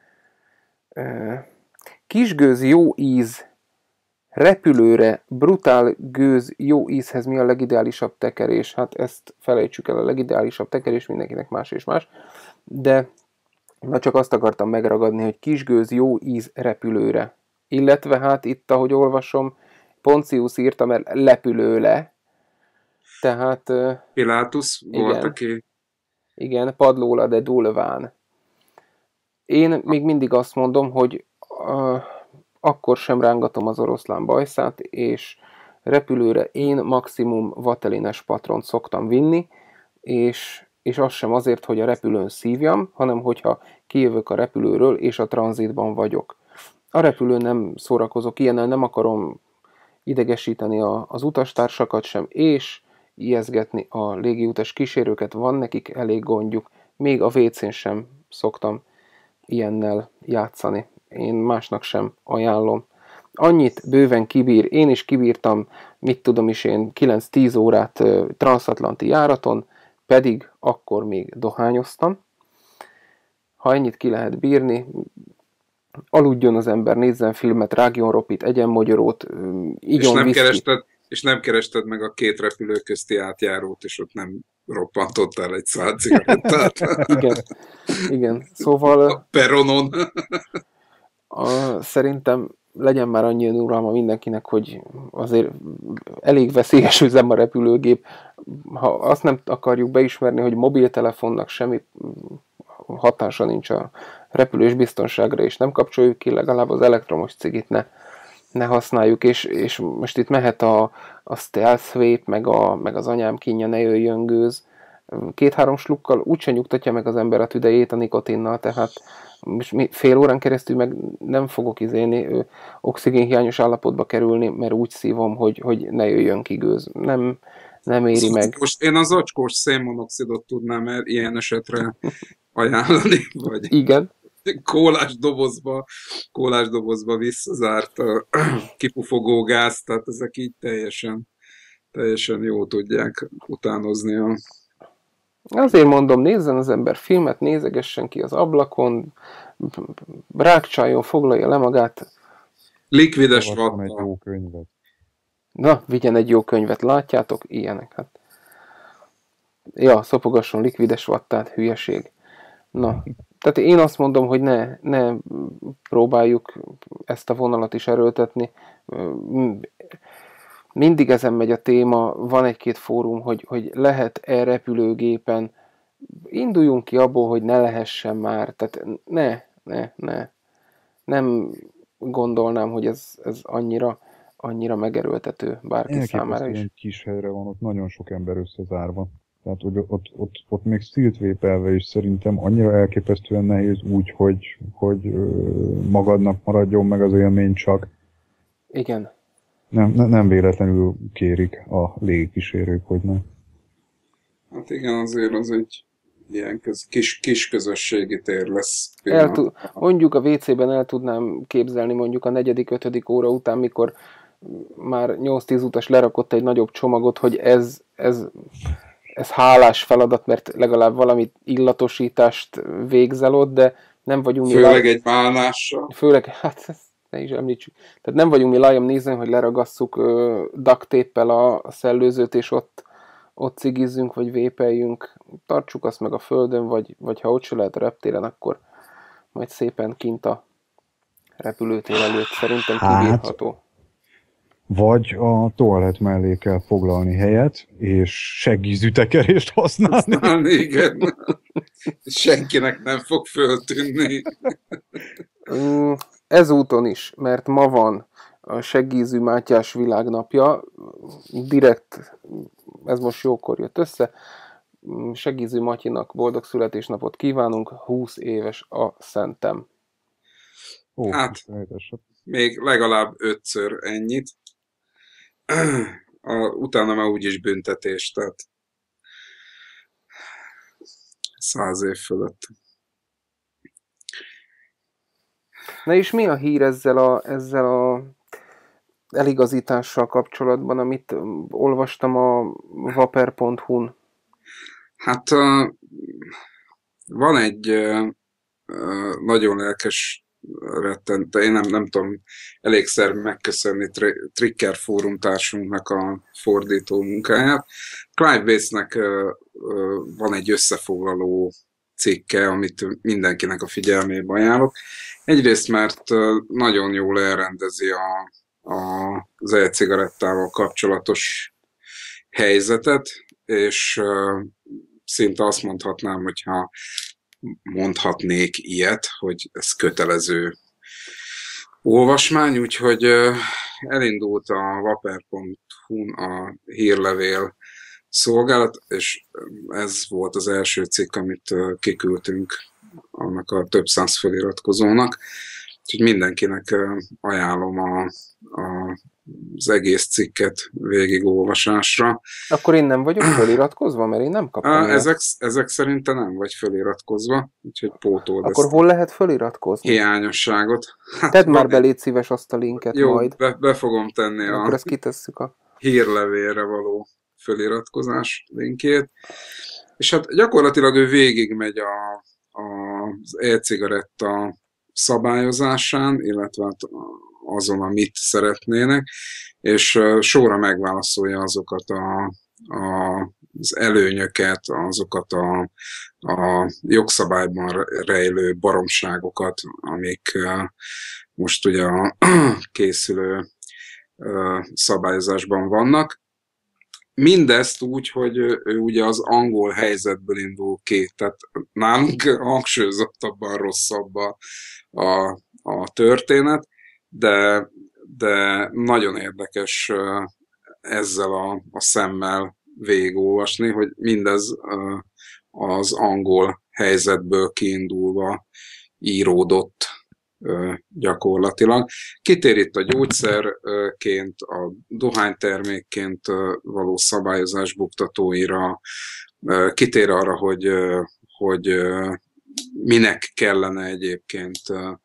Kisgőz jó íz, repülőre, brutál gőz jó ízhez mi a legideálisabb tekerés? Hát ezt felejtsük el, a legideálisabb tekerés mindenkinek más és más, de csak azt akartam megragadni, hogy kisgőz jó íz repülőre. Illetve hát itt, ahogy olvasom, Poncius írta, mert lepülőle. Tehát... Pilátus volt, aki... Igen, padlóla de dulván. Én még mindig azt mondom, hogy akkor sem rángatom az oroszlán bajszát, és repülőre én maximum vatelines patront szoktam vinni, és az sem azért, hogy a repülőn szívjam, hanem hogyha kijövök a repülőről, és a tranzitban vagyok. A repülőn nem szórakozok ilyennel, nem akarom idegesíteni az utastársakat sem, és ijeszgetni a légiutas kísérőket, van nekik elég gondjuk. Még a WC-n sem szoktam ilyennel játszani. Én másnak sem ajánlom. Annyit bőven kibír, én is kibírtam, mit tudom is én, 9-10 órát transatlanti járaton, pedig akkor még dohányoztam. Ha ennyit ki lehet bírni, aludjon az ember, nézzen filmet, rágjon ropit, egyen magyarót, igyon viszkit. És nem kerested meg a két repülő közti átjárót, és ott nem roppantottál egy szál cigarettát. Igen. Szóval... A peronon. Szerintem legyen már annyi önuralma mindenkinek, hogy azért elég veszélyes üzem a repülőgép. Ha azt nem akarjuk beismerni, hogy mobiltelefonnak semmi hatása nincs a repülés biztonságra, és nem kapcsoljuk ki, legalább az elektromos cigit ne használjuk, és most itt mehet a stealth vape, meg az anyám kínja, ne jöjjön gőz. 2-3 slukkal úgyse nyugtatja meg az ember a tüdejét a nikotinnal, tehát most fél órán keresztül meg nem fogok oxigénhiányos állapotba kerülni, mert úgy szívom, hogy ne jöjjön ki gőz. Nem éri meg. Most én az acskós szénmonoxidot tudnám ilyen esetre ajánlani, vagy igen. kólás dobozba visszazárt kipufogó gáz, tehát ezek így teljesen jó tudják utánozni Azért mondom, nézzen az ember filmet, nézegessen ki az ablakon, rákcsáljon, foglalja le magát. Likvides vatta. Egy jó könyvet. Na, vigyen egy jó könyvet, látjátok? Ilyenek, hát. Ja, szopogasson likvides vattát, hülyeség. Na, tehát én azt mondom, hogy ne próbáljuk ezt a vonalat is erőltetni. Mindig ezen megy a téma, van egy-két fórum, hogy lehet-e repülőgépen, induljunk ki abból, hogy ne lehessen már, tehát ne. Nem gondolnám, hogy ez annyira megerőltető bárki számára is. Ilyen kis helyre van, ott nagyon sok ember összezárva. Tehát hogy ott még sziltvépelve is szerintem annyira elképesztően nehéz úgy, hogy magadnak maradjon meg az élmény csak. Igen. Nem véletlenül kérik a légikísérők, hogy nem. Hát igen, azért az egy ilyen kis közösségi tér lesz. Mondjuk a WC-ben el tudnám képzelni mondjuk a 4.-5. óra után, mikor már 8-10 utas lerakott egy nagyobb csomagot, hogy ez hálás feladat, mert legalább valami illatosítást végzel ott, de nem vagyunk mi... Főleg egy málnással. Főleg, hát ezt ne is említsük. Tehát nem vagyunk mi Liam Neeson, hogy leragasszuk duct tape-pel a szellőzőt, és ott cigizzünk, vagy vépeljünk. Tartsuk azt meg a földön, vagy ha ott se lehet a reptéren, akkor majd szépen kint a repülőtér előtt szerintem kibírható. Vagy a toalett mellé kell foglalni helyet, és seggízütekerést használni. Igen. Senkinek nem fog föltűnni. Ezúton is, mert ma van a Seggízű Mátyás világnapja, direkt, ez most jókor jött össze, Seggízű Matyinak boldog születésnapot kívánunk, 20 éves a szentem. Hát, még legalább 5-ször ennyit. Utána már úgyis büntetés, tehát 100 év fölött. Na és mi a hír ezzel a eligazítással kapcsolatban, amit olvastam a vaper.hu-n? Hát van egy nagyon lelkes rettente, én nem tudom elégszer megköszönni Tricker fórum társunknak a fordító munkáját. Clive Batesnek van egy összefoglaló cikke, amit mindenkinek a figyelmébe ajánlok. Egyrészt, mert nagyon jól elrendezi az e-cigarettával kapcsolatos helyzetet, és szinte azt mondhatnám, hogyha mondhatnék ilyet, hogy ez kötelező olvasmány, úgyhogy elindult a vaper.hu-n a hírlevél szolgálat, és ez volt az első cikk, amit kiküldtünk annak a több száz feliratkozónak. Úgyhogy mindenkinek ajánlom az egész cikket végigolvasásra. Akkor én nem vagyok feliratkozva, mert én nem kaptam. Ezek szerintem nem vagy feliratkozva, úgyhogy pótold akkor hol lehet feliratkozni? Hiányosságot. Tedd már be, légy szíves azt a linket jó, majd. Be fogom tenni akkor ezt kitesszük a hírlevélre való feliratkozás linkjét. És hát gyakorlatilag ő végigmegy az e-cigaretta szabályozásán, illetve azon, amit szeretnének, és sorra megválaszolja azokat az előnyöket, azokat a jogszabályban rejlő baromságokat, amik most ugye a készülő szabályozásban vannak. Mindezt úgy, hogy ő ugye az angol helyzetből indul ki, tehát nálunk hangsúlyozottabban rosszabb a történet, de nagyon érdekes ezzel a szemmel végigolvasni, hogy mindez az angol helyzetből kiindulva íródott gyakorlatilag. Kitér itt a gyógyszerként, a dohánytermékként való szabályozás buktatóira, kitér arra, hogy minek kellene egyébként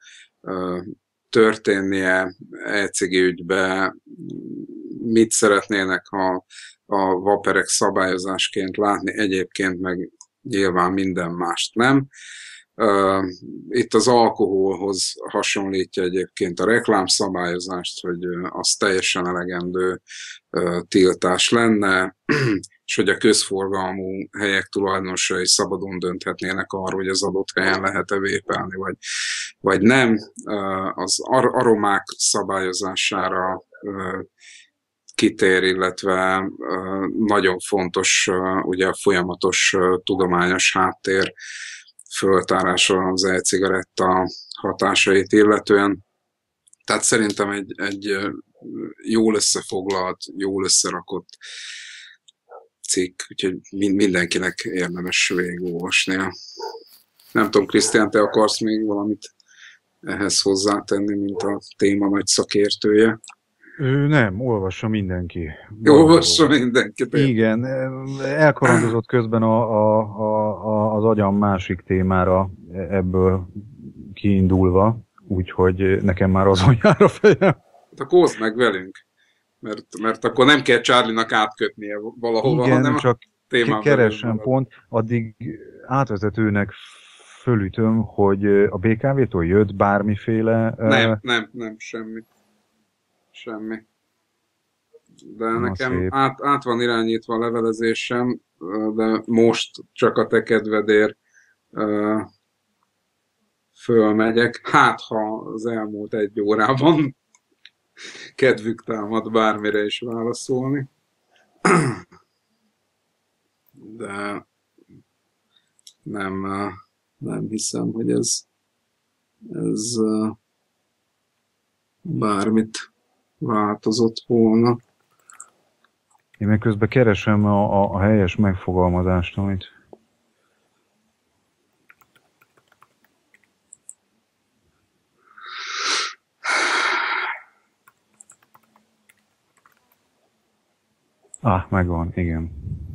történnie e-cigi ügybe, mit szeretnének a vaperek szabályozásként látni, egyébként meg nyilván minden mást nem. Itt az alkoholhoz hasonlítja egyébként a reklámszabályozást, hogy az teljesen elegendő tiltás lenne, és hogy a közforgalmú helyek tulajdonosai szabadon dönthetnének arról, hogy az adott helyen lehet-e vépelni, vagy nem. Az aromák szabályozására kitér, illetve nagyon fontos ugye a folyamatos tudományos háttér föltárása az e-cigaretta hatásait illetően. Tehát szerintem egy jól összefoglalt, jól összerakott cikk, úgyhogy mindenkinek érdemes végigolvasnia. Nem tudom, Krisztián, te akarsz még valamit ehhez hozzátenni, mint a téma nagy szakértője? Nem, olvassa mindenki. Olvassa mindenki. Igen, elkalandozott közben az agyam másik témára ebből kiindulva, úgyhogy nekem már azon jár a fejem. Akkor hozd meg velünk, mert akkor nem kell Charlie-nak átkötnie valahova, igen, hanem csak témában keresem pont, addig átvezetőnek fölütöm, hogy a BKV-tól jött bármiféle... Nem, semmi. De nekem át van irányítva a levelezésem, de most csak a te kedvedért fölmegyek. Hát, ha az elmúlt 1 órában kedvük támad bármire is válaszolni. De nem hiszem, hogy ez bármit változott volna. Én meg közben keresem a helyes megfogalmazást, amit... Megvan, igen.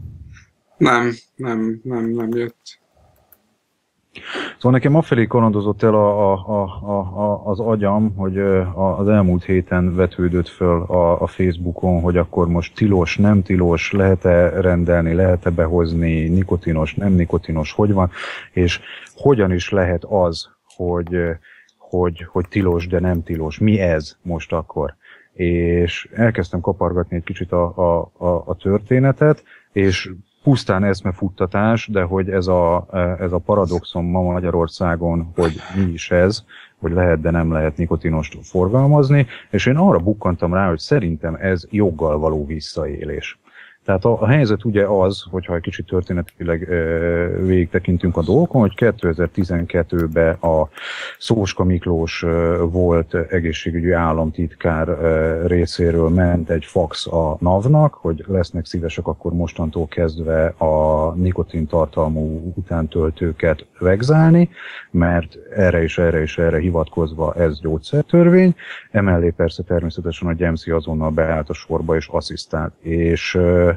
Nem jött. Szóval nekem afelé kalandozott el az agyam, hogy az elmúlt héten vetődött föl a Facebookon, hogy akkor most tilos, nem tilos, lehet-e rendelni, lehet-e behozni, nikotinos, nem nikotinos, hogy van, és hogyan is lehet az, hogy tilos, de nem tilos. Mi ez most akkor? És elkezdtem kapargatni egy kicsit a történetet, és pusztán eszmefuttatás, de hogy ez a paradoxon ma Magyarországon, hogy mi is ez, hogy lehet, de nem lehet nikotinost forgalmazni, és én arra bukkantam rá, hogy szerintem ez joggal való visszaélés. Tehát a helyzet ugye az, hogyha egy kicsit történetileg végig tekintünk a dolgokon, hogy 2012-ben a Szóska Miklós volt egészségügyi államtitkár részéről ment egy fax a NAV-nak, hogy lesznek szívesek akkor mostantól kezdve a nikotintartalmú utántöltőket vegzálni, mert erre hivatkozva ez gyógyszertörvény. Emellé persze természetesen a GEMSZI azonnal beállt a sorba és asszisztált. És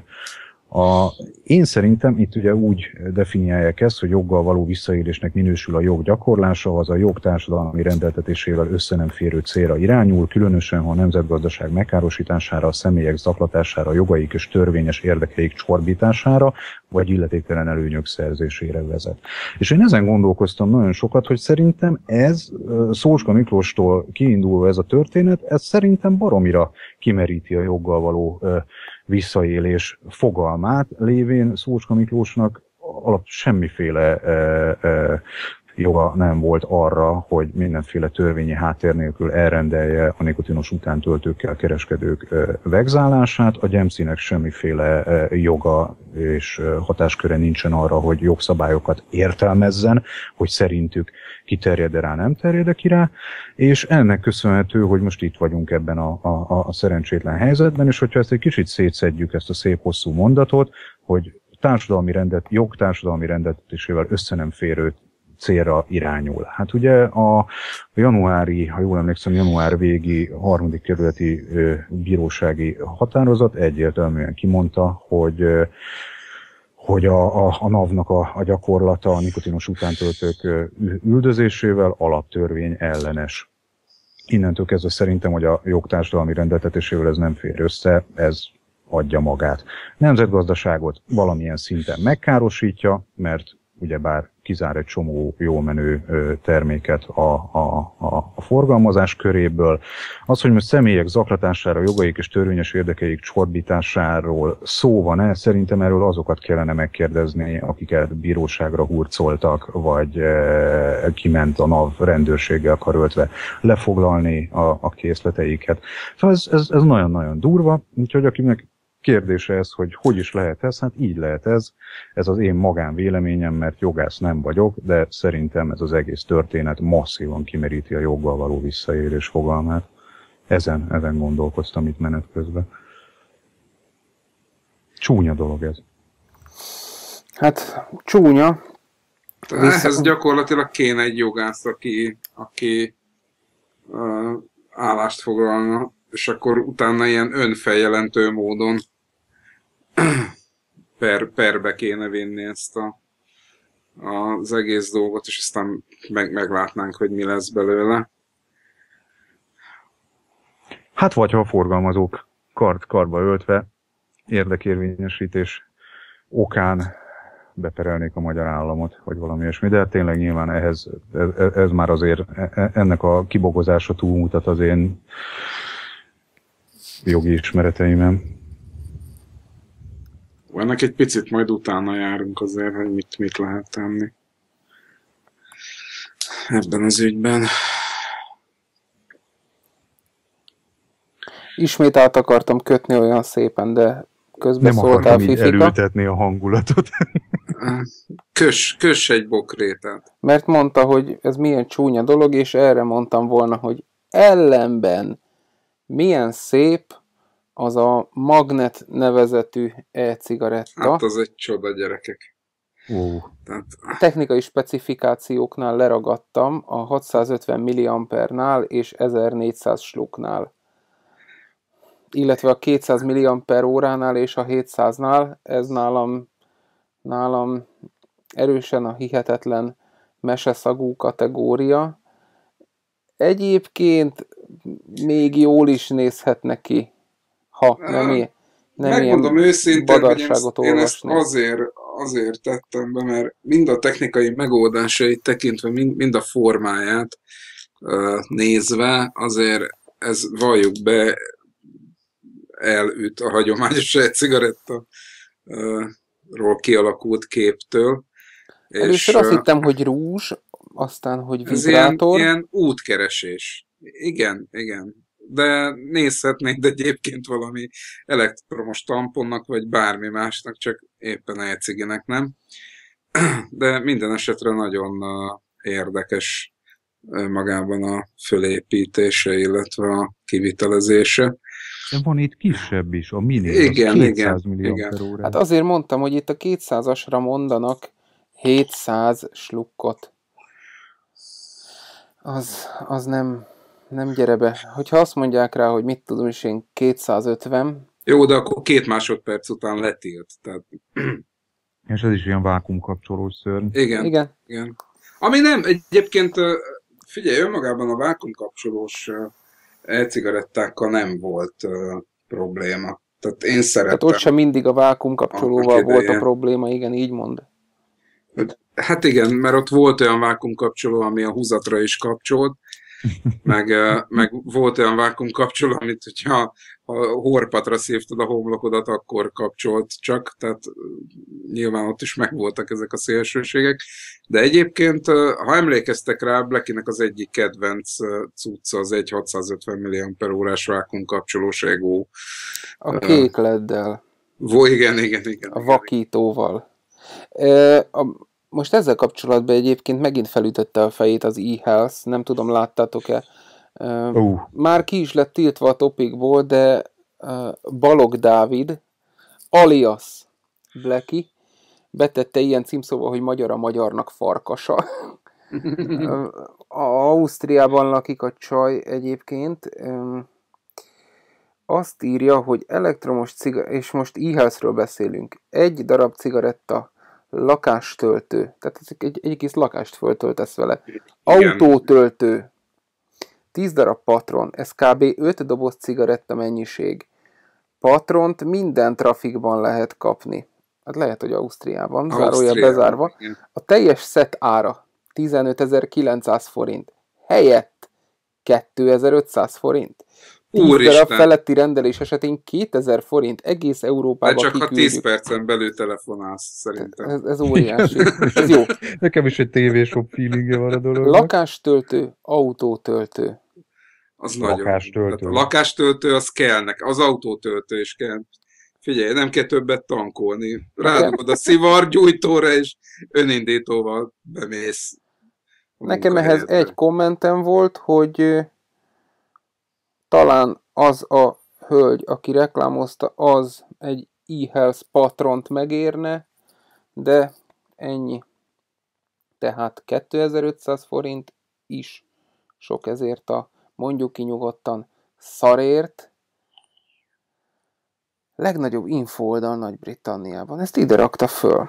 én szerintem itt ugye úgy definiálják ezt, hogy joggal való visszaélésnek minősül a jog gyakorlása, az a jog társadalmi rendeltetésével össze nem férő célra irányul, különösen ha a nemzetgazdaság megkárosítására, a személyek zaklatására, jogaik és törvényes érdekeik csorbítására, vagy illetéktelen előnyök szerzésére vezet. És én ezen gondolkoztam nagyon sokat, hogy szerintem ez Szóska Miklóstól kiindulva ez a történet, ez szerintem baromira kimeríti a joggal való visszaélés fogalmát, lévén Szóska Miklósnak semmiféle joga nem volt arra, hogy mindenféle törvényi háttér nélkül elrendelje a nikotinos utántöltőkkel kereskedők vegzálását. A GEMSZI-nek semmiféle joga és hatásköre nincsen arra, hogy jogszabályokat értelmezzen, hogy szerintük kiterjed-e rá, nem terjed-e ki rá, és ennek köszönhető, hogy most itt vagyunk ebben a szerencsétlen helyzetben, és hogyha ezt egy kicsit szétszedjük, ezt a szép hosszú mondatot, hogy jog társadalmi rendeltetésével össze nem férő célra irányul. Hát ugye a januári, ha jól emlékszem, január végi 3. kerületi bírósági határozat egyértelműen kimondta, hogy a NAV-nak a gyakorlata a nikotinos utántöltők üldözésével alaptörvény ellenes. Innentől kezdve szerintem, hogy a jogtársadalmi rendeltetésével ez nem fér össze, ez adja magát. Nemzetgazdaságot valamilyen szinten megkárosítja, mert ugyebár kizár egy csomó jól menő terméket a forgalmazás köréből. Az, hogy most személyek zaklatására, jogaik és törvényes érdekeik csorbításáról szó van-e, szerintem erről azokat kellene megkérdezni, akiket bíróságra hurcoltak, vagy kiment a NAV rendőrséggel karöltve lefoglalni a készleteiket. Szóval ez nagyon-nagyon durva, úgyhogy akinek kérdése ez, hogy is lehet ez? Hát így lehet ez. Ez az én magánvéleményem, mert jogász nem vagyok, de szerintem ez az egész történet masszívan kimeríti a joggal való visszaélés fogalmát. Ezen gondolkoztam itt menet közben. Csúnya dolog ez. Hát csúnya. Ehhez gyakorlatilag kéne egy jogász, aki állást foglalna, és akkor utána ilyen önfeljelentő módon perbe kéne vinni ezt az egész dolgot, és aztán meglátnánk, hogy mi lesz belőle. Hát vagy ha a forgalmazók karba öltve érdekérvényesítés okán beperelnék a magyar államot, vagy valami ilyesmi, de tényleg nyilván ez már azért ennek a kibogozása túlmutat az én jogi ismereteimen. Ennek egy picit majd utána járunk azért, hogy mit lehet tenni ebben az ügyben. Ismét át akartam kötni olyan szépen, de közben nem szóltál, Fifika. Nem elültetni a hangulatot. Köss egy bokrétát. Mert mondta, hogy ez milyen csúnya dolog, és erre mondtam volna, hogy ellenben milyen szép az a Magnet nevezetű e-cigaretta. Hát az egy csoda, gyerekek. Tehát... Technikai specifikációknál leragadtam a 650 mAh-nál és 1400 sluknál. Illetve a 200 mAh-nál és a 700-nál, ez nálam erősen a hihetetlen meseszagú kategória. Egyébként még jól is nézhet neki, ha nem megmondom őszintén, badarságot én ezt olvasni. azért tettem be, mert mind a technikai megoldásait tekintve, mind a formáját nézve, azért ez, valljuk be, elüt a hagyományos e-cigarettaról kialakult képtől. Először azt hittem, hogy rúzs, aztán, hogy vibrátor. Ez ilyen útkeresés. Igen. de nézhetnéd egyébként valami elektromos tamponnak, vagy bármi másnak, csak éppen e-ciginek nem. De minden esetre nagyon érdekes magában a fölépítése, illetve a kivitelezése. De van itt kisebb is, a mini, az Igen, 200 igen, millió igen. per órás. Hát azért mondtam, hogy itt a 200-asra mondanak 700 slukkot. Az nem gyere be. Hogyha azt mondják rá, hogy mit tudom is én 250, Jó, de akkor 2 másodperc után letilt. Tehát, És ez is ilyen vákumkapcsolós szörny. igen, igen. igen. Ami nem, egyébként figyelj, önmagában a vákumkapcsolós e-cigarettákkal nem volt probléma. Tehát én szerettem. Tehát ott sem mindig a vákumkapcsolóval Annak volt a idején. probléma, igen, így mond. Hát igen, mert ott volt olyan vákumkapcsoló, ami a húzatra is kapcsolt, meg volt olyan vákumkapcsoló, amit hogyha horpatra szívtad a homlokodat, akkor kapcsolt csak, tehát nyilván ott is megvoltak ezek a szélsőségek. De egyébként, ha emlékeztek rá, Blackinek az egyik kedvenc cucca az egy 650 mAh vákumkapcsolós Ego. A kék leddel, Igen. a vakítóval. Most ezzel kapcsolatban egyébként megint felütötte a fejét az eHealth, nem tudom, láttátok-e. Már ki is lett tiltva a topikból, de Balog Dávid, alias Blacky, betette ilyen címszóval, hogy magyar a magyarnak farkasa. Ausztriában lakik a csaj egyébként. Azt írja, hogy elektromos és most eHealth-ről beszélünk. Egy darab cigaretta, lakástöltő, tehát egy kis lakást föltöltesz vele. Autótöltő, 10 darab patron, ez kb. 5 doboz cigaretta mennyiség. Patront minden trafikban lehet kapni. Hát lehet, hogy Ausztriában, zárója bezárva. A teljes szett ára 15.900 forint. Helyett 2.500 forint. 10 darab feletti rendelés esetén 2000 forint, egész Európában de csak kiküldjük. Ha 10 percen belül telefonálsz, szerintem. Ez óriási. Ez jó. Nekem is egy tévésop feelingje van a dolognak. Lakástöltő, autótöltő. Az lakástöltő. A lakástöltő az kell nekem, az autótöltő is kell. Figyelj, nem kell többet tankolni. Rádugod a szivargyújtóra, és önindítóval bemész. Nekem ehhez egy kommentem volt, hogy talán az a hölgy, aki reklámozta, az egy eHealth patront megérne, de ennyi. Tehát 2500 forint is sok ezért a, mondjuk ki nyugodtan, szarért. Legnagyobb infooldal Nagy-Britanniában. Ezt ide rakta föl.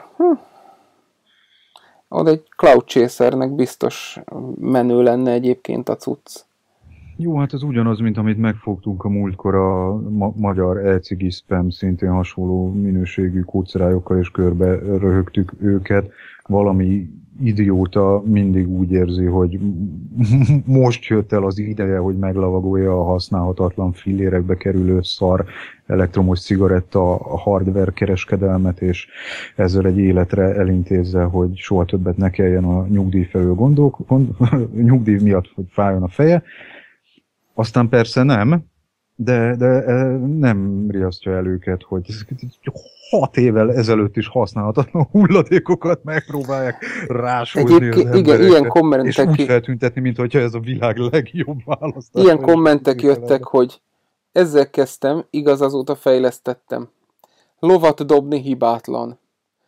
Oda egy Cloud Chasernek biztos menő lenne egyébként a cucc. Jó, hát ez ugyanaz, mint amit megfogtunk a múltkor a magyar e-cigi spam, szintén hasonló minőségű kódszerájokkal, és körbe röhögtük őket. Valami idióta mindig úgy érzi, hogy most jött el az ideje, hogy meglavagolja a használhatatlan fillérekbe kerülő szar elektromos cigaretta a hardware kereskedelmet, és ezzel egy életre elintézze, hogy soha többet ne kelljen a nyugdíj felől nyugdíj miatt, hogy fájjon a feje. Aztán persze nem, de nem riasztja el őket, hogy 6 évvel ezelőtt is használhatatlan hulladékokat megpróbálják rásúzni az emberekre. Igen, ilyen kommentek, és úgy feltüntetni, mintha ez a világ legjobb választás. Ilyen kommentek jöttek, hogy ezzel kezdtem, igaz, azóta fejlesztettem. Lovat dobni hibátlan.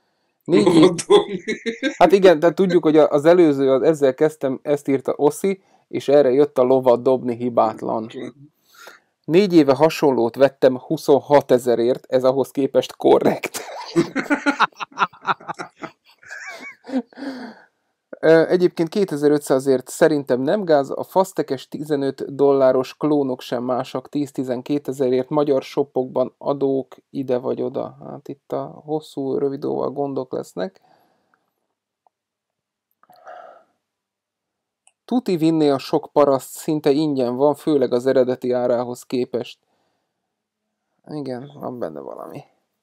Hát igen, tehát tudjuk, hogy az előző, ezzel kezdtem, ezt írta Oszi, és erre jött a lovat dobni hibátlan. 4 éve hasonlót vettem 26 000-ért, ez ahhoz képest korrekt. Egyébként 2500-ért szerintem nem gáz, a fasztekes $15 klónok sem másak 10-12 000-ért magyar shopokban adók ide vagy oda. Hát itt a hosszú rövidóval gondok lesznek. Tuti vinné a sok paraszt, szinte ingyen van, főleg az eredeti árához képest. Igen, van benne valami.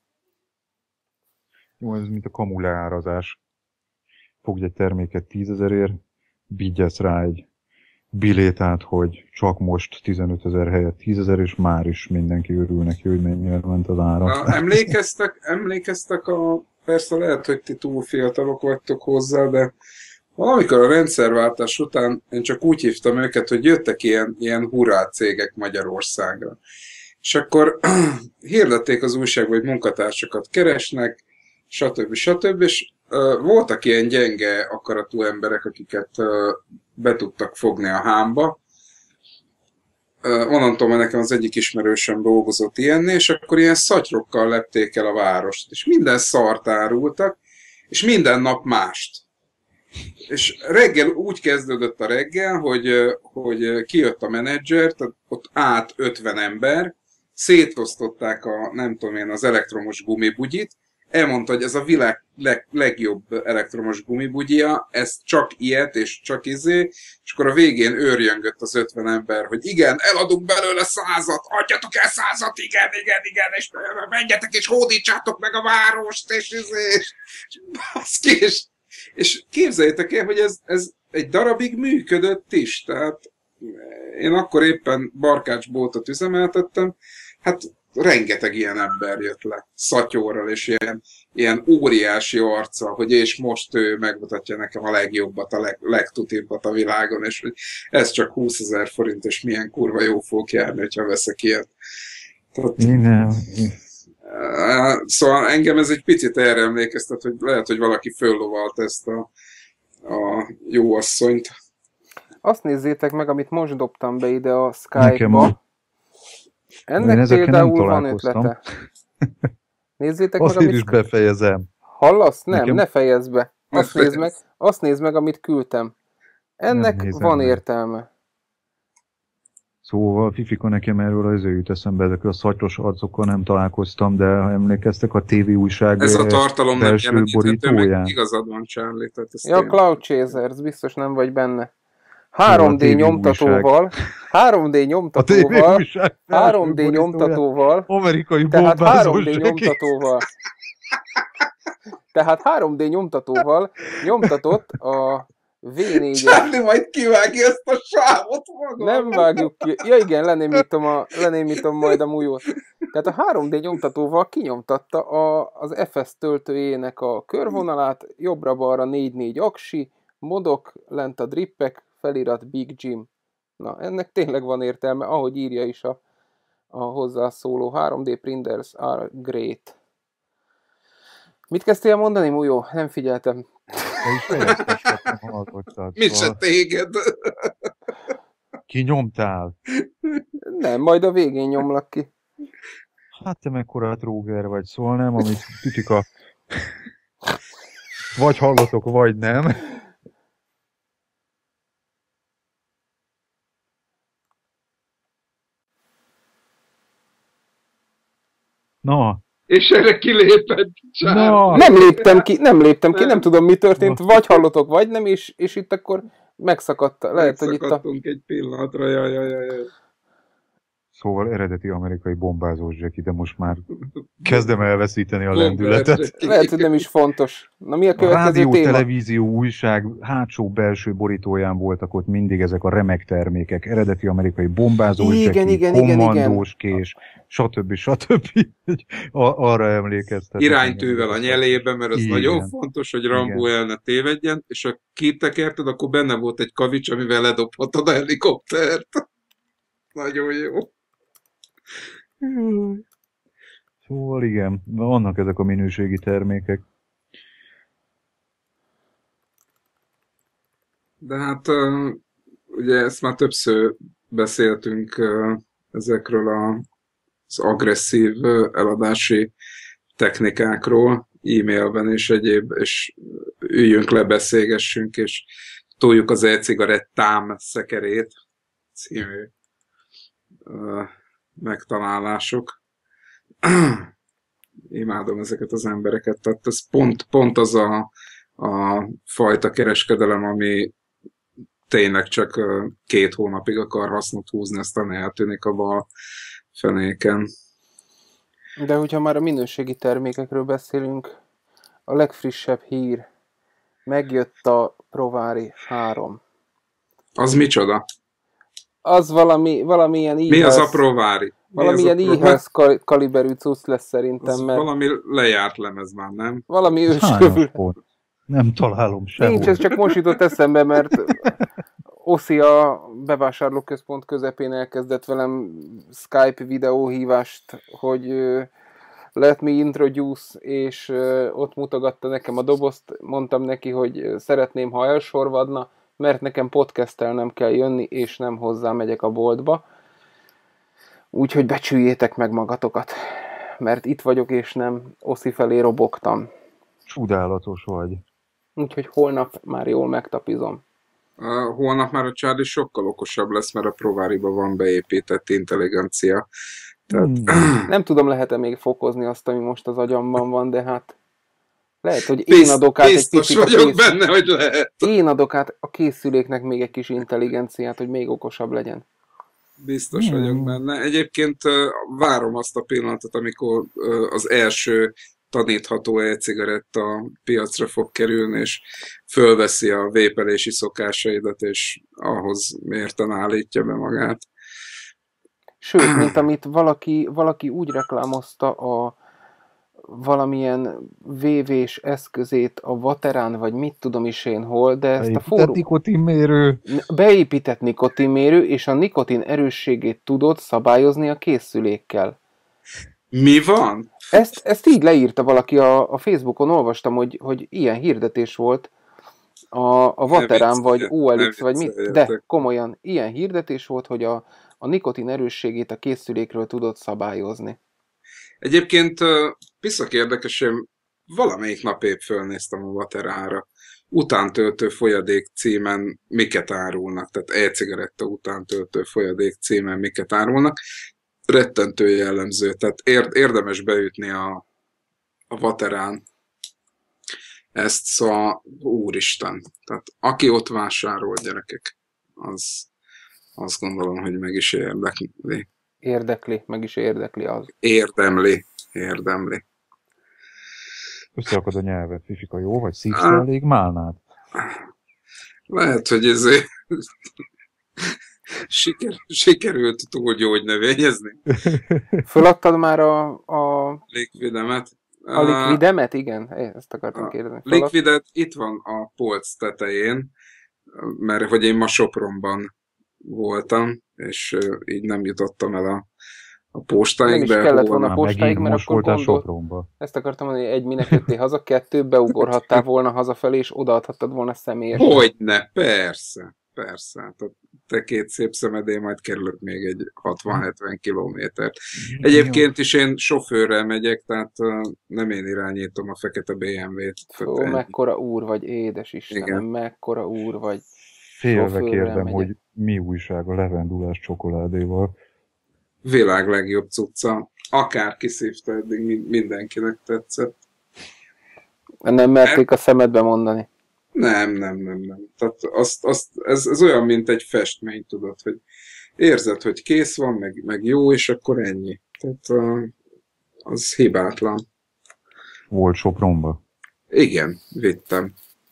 Jó, ez mint a kamu leárazás. Fogj egy terméket 10 000-ért, vigyesz rá egy bilétát, hogy csak most 15 000 helyett 10 000, és már is mindenki örül neki, hogy mennyire ment az ára. Emlékeztek persze lehet, hogy ti túl fiatalok vagytok hozzá, de valamikor a rendszerváltás után én csak úgy hívtam őket, hogy jöttek ilyen hurrá cégek Magyarországra. És akkor hirdették az újságban, hogy munkatársakat keresnek, stb. És voltak ilyen gyenge akaratú emberek, akiket be tudtak fogni a hámba. Onnantól, mert nekem az egyik ismerősöm dolgozott ilyennél, és akkor ilyen szatyrokkal lepték el a várost. És minden szart árultak, és minden nap mást. És reggel úgy kezdődött a reggel, hogy kijött a menedzser, tehát ott át 50 ember, szétosztották nem tudom én, az elektromos gumibugyit, elmondta, hogy ez a világ legjobb elektromos gumibugyja, ez csak ilyet, és csak és akkor a végén őrjöngött az 50 ember, hogy igen, eladunk belőle 100-at, adjatok el 100-at, igen, és menjetek, és hódítsátok meg a várost, és képzeljétek el, hogy ez egy darabig működött is, tehát én akkor éppen barkácsboltot üzemeltettem, hát rengeteg ilyen ember jött le, szatyorral, és ilyen óriási arccal, hogy és most ő megmutatja nekem a legjobbat, a legtutibbat a világon, és hogy ez csak 20 000 forint, és milyen kurva jó fog járni, hogyha veszek ilyet. Tehát, szóval engem ez egy picit erre emlékeztet, hogy lehet, hogy valaki föllovalt ezt a jó asszonyt. Azt nézzétek meg, amit most dobtam be ide a Skype-ba. Ennek például van ötlete. Nézzétek azt meg, amit... is befejezem. Hallasz? Nem, ne fejezd be. Azt nézd meg, amit küldtem. Ennek van értelme. Szóval, Fifika, nekem erről az jut eszembe, ezekről a szatyros arcokkal nem találkoztam, de ha emlékeztek a TV újság ez a tartalom nem jelenthető, meg igazad van, Charlie. Ja, Cloud Chasers, biztos nem vagy benne. 3D nyomtatóval, 3D nyomtatóval, amerikai tehát bombázós 3D nyomtatóval, tehát 3D nyomtatóval nyomtatott a V4-es. Charlie majd kivágja ezt a sávot maga. Nem vágjuk ki. Ja igen, lenémítom majd a mújót. Tehát a 3D nyomtatóval kinyomtatta az FS töltőjének a körvonalát, jobbra-balra 4-4 aksi, modok, lent a drippek, felirat Big Jim. Na, ennek tényleg van értelme, ahogy írja is a hozzászóló. 3D printers are great. Mit kezdtél mondani, Mújó? Nem figyeltem. Mit se téged? Ki nyomtál? Nem, majd a végén nyomlak ki. Hát te mekkora tróger vagy, szóval nem, amit Pipika vagy hallotok, vagy nem. Na. És erre kilépett. No. Nem léptem ki, nem tudom mi történt, vagy hallotok, vagy nem, és itt akkor megszakadt. Lehet, hogy itt egy pillanatra, jaj. Szóval eredeti amerikai bombázós Jackie, de most már kezdem elveszíteni a lendületet. Lehet, hogy nem is fontos. Na mi a következő rádió, téma? televízió, újság, hátsó belső borítóján voltak ott mindig ezek a remek termékek. Eredeti amerikai bombázós Jackie, kommandós kés, stb. Arra emlékeztet. Iránytűvel a nyelébe, mert ez nagyon fontos, hogy Rambo el ne tévedjen, és ha kitekerted, akkor benne volt egy kavics, amivel ledobhatod a helikoptert. Nagyon jó. Szóval igen, vannak ezek a minőségi termékek. De hát ugye ezt már többször beszéltünk ezekről az agresszív eladási technikákról, e-mailben és egyéb, és üljünk le, beszélgessünk, és toljuk az e-cigarettám szekerét című megtalálások. Imádom ezeket az embereket, tehát ez pont az a fajta kereskedelem, ami tényleg csak 2 hónapig akar hasznot húzni, aztán eltűnik a bal fenéken. De hogyha már a minőségi termékekről beszélünk, a legfrissebb hír, megjött a Provari 3. Az micsoda? Az valamilyen Mi az a Provári? Valamilyen íhez kaliberű cucc lesz szerintem, az mert... valami lejárt lemez már, nem? Valami őskövül. Nem találom sehol. Nincs, ez csak most jutott eszembe, mert Oszi a bevásárlóközpont közepén elkezdett velem Skype videóhívást, hogy let me introduce, és ott mutogatta nekem a dobozt, mondtam neki, hogy szeretném, ha elsorvadna, mert nekem podcastelnem kell jönni, és nem hozzá megyek a boltba. Úgyhogy becsüljétek meg magatokat, mert itt vagyok, és nem Oszi felé robogtam. Csodálatos vagy. Úgyhogy holnap már jól megtapizom. Holnap már a Charlie sokkal okosabb lesz, mert a Prováriba van beépített intelligencia. Tehát... Nem tudom, lehet-e még fokozni azt, ami most az agyamban van, de hát lehet, hogy én adok át egy picit vagyok benne, hogy lehet. Én adok át a készüléknek még egy kis intelligenciát, hogy még okosabb legyen. Biztos vagyok benne. Egyébként várom azt a pillanatot, amikor az első tanítható e-cigaretta piacra fog kerülni, és fölveszi a vépelési szokásaidat, és ahhoz mérten állítja be magát. Sőt, mint amit valaki úgy reklámozta a valamilyen vévés eszközét, a Vaterán, vagy mit tudom is én hol, de ezt a fórum... nikotinmérő. Beépített nikotinmérő, és a nikotin erősségét tudod szabályozni a készülékkel. Mi van? Ezt így leírta valaki a Facebookon, olvastam, hogy ilyen hirdetés volt a Vaterán, vagy OLX, vagy mit, de komolyan, ilyen hirdetés volt, hogy a nikotin erősségét a készülékről tudod szabályozni. Egyébként piszak érdekes, én valamelyik nap épp fölnéztem a Vateránra. Utántöltő folyadék címen miket árulnak, tehát e-cigaretta utántöltő folyadék címen miket árulnak. Rettentő jellemző, tehát érdemes beütni a Vaterán ezt, szóval úristen. Tehát aki ott vásárol, gyerekek, az azt gondolom, hogy meg is érdekli. Meg is érdekli az. Érdemli. Összeakad a nyelvet, Fifika, jó? Vagy szívsz elég málnád? Lehet, hogy sikerült túlgyógynövényezni. Föladtad már a Liquidemet? A Liquidemet, igen? Ezt akartam kérdezni. Liquidet itt van a polc tetején, mert hogy én ma Sopronban voltam, és így nem jutottam el a postáig. Nem is kellett volna a postáig, mert akkor Sopronba. Ezt akartam mondani, hogy egy minek jöttél haza, kettő, beugorhattál volna hazafelé, és odaadhattad volna személyesen. Hogyne, persze. Tehát te két szép szemedé, majd kerülök még egy 60-70 kilométert. Egyébként is én sofőrrel megyek, tehát nem én irányítom a fekete BMW-t. Mekkora úr vagy, édes Istenem, igen. Mekkora úr vagy. Félve kérdem, hogy mi újság a levendulás csokoládéval. Világ legjobb cucca. Akár kiszívta eddig, mindenkinek tetszett. Nem merték a szemedbe mondani. Nem. Tehát ez olyan, mint egy festmény, tudod, hogy érzed, hogy kész van, meg jó, és akkor ennyi. Tehát az hibátlan. Volt Sopronba? Igen, vittem.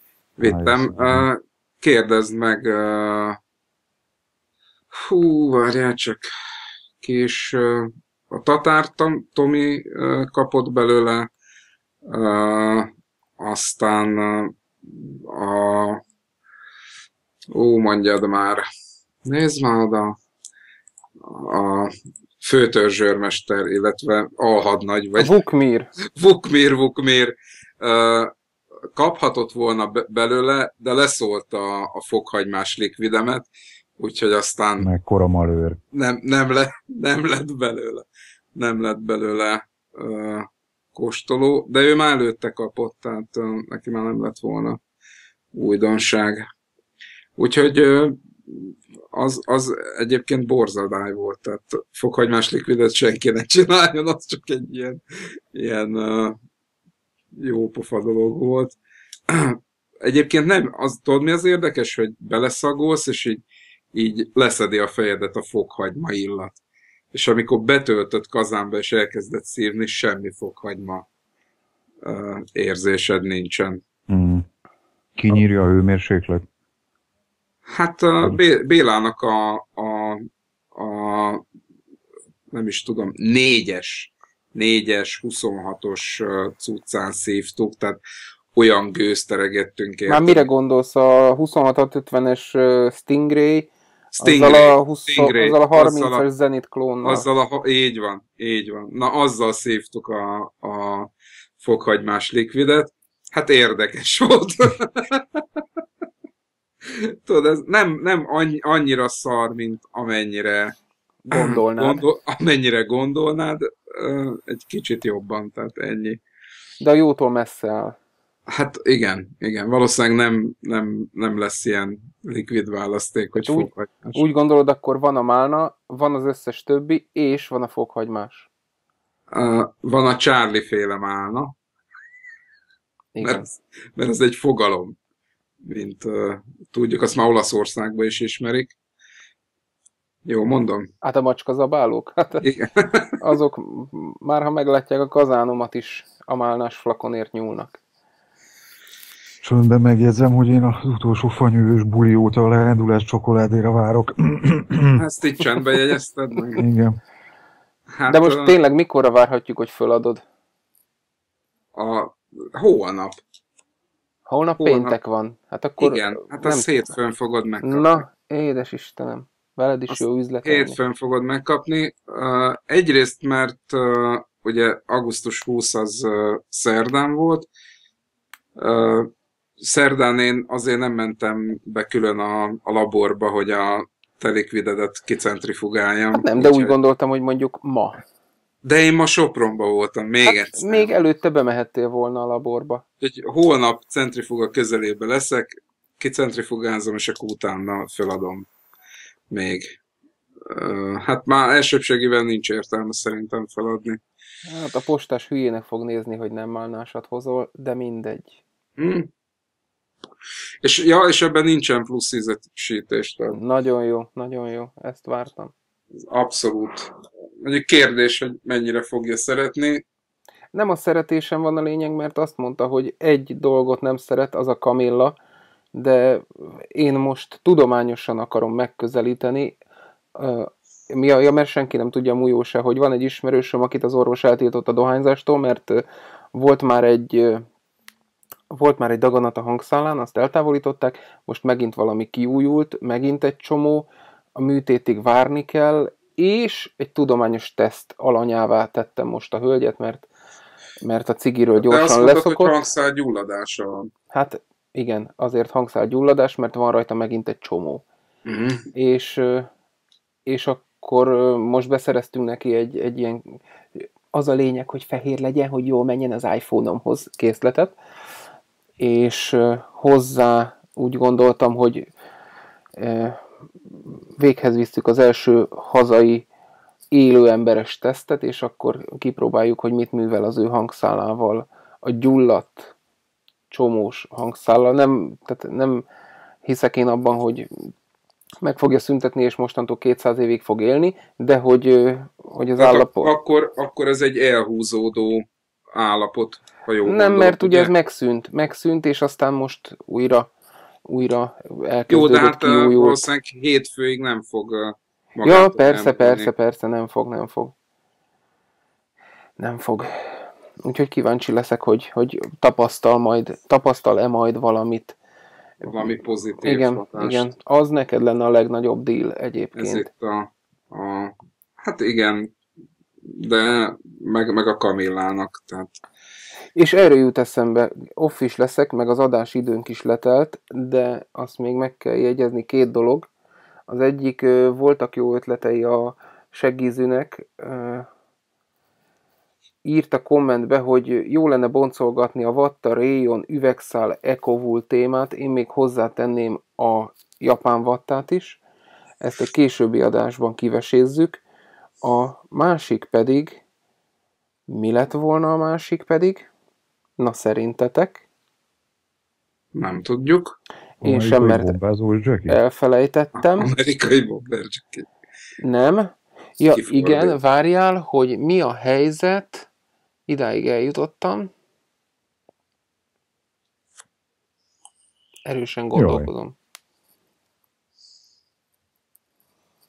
Kérdezd meg, várjál csak, kis a Tatár Tomi kapott belőle, aztán mondjad már, nézd már oda, a főtörzsőrmester, illetve alhadnagy, vagy Vukmir kaphatott volna belőle, de leszólt a fokhagymás likvidemet, úgyhogy aztán mekkora malőr. Nem lett belőle kóstoló, de ő már előtte kapott, tehát neki már nem lett volna újdonság. Úgyhogy az egyébként borzadály volt, tehát fokhagymás likvidet senki ne csináljon, az csak egy ilyen jó pofa dolog volt. Egyébként nem, tudod mi az érdekes, hogy beleszagolsz, és így leszedi a fejedet a fokhagyma illat. És amikor betöltött kazánba és elkezdett szívni, semmi fokhagyma érzésed nincsen. Kinyírja a hőmérséklet? Hát Bélának a nem is tudom, négyes 26-os cuccán szívtuk, tehát olyan gőzteregettünk Már érte. mire gondolsz? A 26-50-es Stingray, Stingray, azzal a 30-as Zenith klónnal. így van, így van. Na, azzal szívtuk a fokhagymás likvidet. Hát érdekes volt. Tudod, ez nem annyira szar, mint Gondolnád. amennyire gondolnád, egy kicsit jobban, tehát ennyi. De a jótól messze áll. Hát igen, valószínűleg nem lesz ilyen likvid választék, hogy Hát fokhagymás. úgy gondolod, akkor van a málna, van az összes többi, és van a fokhagymás. Van a Charlie féle málna, Igen. mert ez egy fogalom, mint tudjuk, azt már Olaszországban is ismerik. Jó, mondom? Hát a macskazabálók? Hát Igen. azok már ha meglátják a kazánomat is, a málnás flakonért nyúlnak. Csöndben megjegyzem, hogy én az utolsó fanyős buli óta a leendulás csokoládéra várok. Ezt így csendben jegyezted meg? Igen. Hát, de most tényleg mikorra várhatjuk, hogy föladod? Holnap. Holnap péntek van. Hát akkor igen, hát azt hétfőn fogod megkapni. Na, édes Istenem. Veled is azt jó üzletelni. Hétfőn fogod megkapni. Egyrészt, mert ugye augusztus 20 az szerdán volt. Szerdán én azért nem mentem be külön a laborba, hogy a te likvidedet kicentrifugáljam. Hát nem, de úgy gondoltam, hogy mondjuk ma. De én ma Sopronban voltam, még egyszer. Még előtte bemehettél volna a laborba. Úgyhogy holnap centrifuga közelébe leszek, kicentrifugázom, és akkor utána feladom még. Hát már elsőbségivel nincs értelme szerintem feladni. Hát a postás hülyének fog nézni, hogy nem málnásat hozol, de mindegy. És ebben nincsen plusz ízesítés. Nagyon jó, ezt vártam. Abszolút. Mondjuk kérdés, hogy mennyire fogja szeretni. Nem a szeretésem van a lényeg, mert azt mondta, hogy egy dolgot nem szeret, az a kamilla, de én most tudományosan akarom megközelíteni. Mert senki nem tudja mújó se, hogy van egy ismerősöm, akit az orvos eltiltott a dohányzástól, mert volt már egy daganat a hangszálán, azt eltávolították, most megint valami kiújult, megint egy csomó, a műtétig várni kell, és egy tudományos teszt alanyává tettem most a hölgyet, mert a cigiről gyorsan leszokott. De azt leszokott. mondod, hogy hangszálgyulladása van. Hát igen, azért hangszálgyulladás, mert van rajta megint egy csomó. És akkor most beszereztünk neki egy ilyen, az a lényeg, hogy fehér legyen, hogy jól menjen az iPhone-omhoz készletet, és hozzá úgy gondoltam, hogy véghez visszük az első hazai élő emberes tesztet, és akkor kipróbáljuk, hogy mit művel az ő hangszálával, a gyulladt csomós hangszállal. Tehát nem hiszek én abban, hogy meg fogja szüntetni, és mostantól 200 évig fog élni, de hogy az állapot... Akkor ez egy elhúzódó állapot, ha jól Nem, gondolod, mert ugye ez megszűnt, és aztán most újra elkezdődött, jó, de hát kiújult. valószínűleg hétfőig nem fog magától persze, nem fog. Úgyhogy kíváncsi leszek, hogy tapasztal-e majd valamit. Valami pozitív igen, hatást. Igen, az neked lenne a legnagyobb deal egyébként. Ez itt hát igen, de meg a Kamillának, tehát... És erről jut eszembe, off is leszek, meg az adás időnk is letelt, de azt még meg kell jegyezni, 2 dolog. Az egyik, voltak jó ötletei a seggízűnek, írt a kommentbe, hogy jó lenne boncolgatni a Vatta Rayon üvegszál Ecovul témát, én még hozzátenném a japán vattát is, ezt egy későbbi adásban kivesézzük. A másik pedig, mi lett volna a másik pedig? Na szerintetek? Nem tudjuk. Én sem, mert elfelejtettem. Amerikai bomber Jackie. Nem. Ja, igen, várjál, hogy mi a helyzet. Idáig eljutottam. Erősen gondolkodom.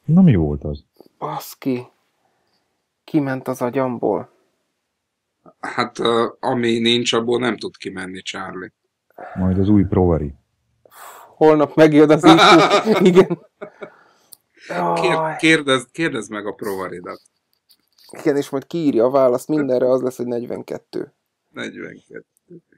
Na mi volt az? Baszki. Kiment az agyamból. Hát ami nincs, abból nem tud kimenni, Charlie. Majd az új Provari. Holnap megjön az info. Igen. Jaj. Kérdezd meg a Provaridat. Igen, és majd kiírja a választ mindenre, az lesz, hogy 42. 42.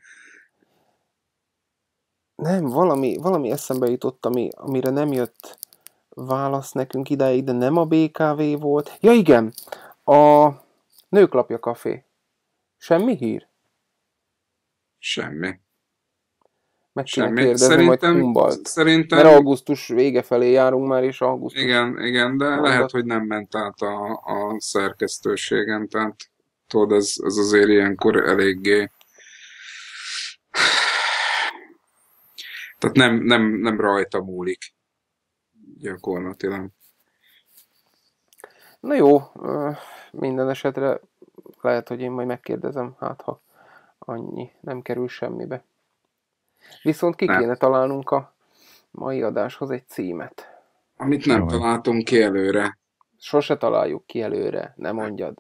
Nem, valami eszembe jutott, amire nem jött válasz nekünk idáig, de nem a BKV volt. Ja igen, a Nőklapja Café. Semmi hír? Semmi. Meg kéne Semmi. kérdezni majd Humbalt. Szerintem... Mert augusztus vége felé járunk már, és augusztus... Igen, de lehet, hogy nem ment át a szerkesztőségen, tehát tudod, ez azért ilyenkor eléggé... Tehát nem rajta múlik gyakorlatilag. Na jó, minden esetre lehet, hogy én majd megkérdezem, hát ha annyi nem kerül semmibe. Viszont kéne találnunk a mai adáshoz egy címet. Amit nem találtunk ki előre. Sose találjuk ki előre, ne mondjad.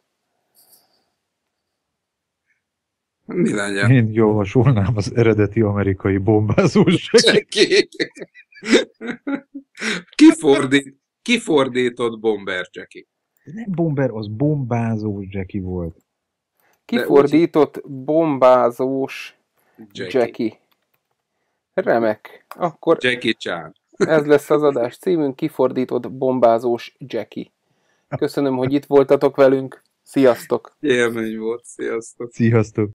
Mi legyen? Én javasolnám az eredeti amerikai bombázós Jackie. Kifordított Bomber Jackie. Nem bomber, az bombázós Jackie volt. Kifordított bombázós Jackie. Remek. Akkor Jackie Chan. ez lesz az adás címünk, kifordított bombázós Jackie. Köszönöm, hogy itt voltatok velünk. Sziasztok! Élmény volt. Sziasztok! Sziasztok!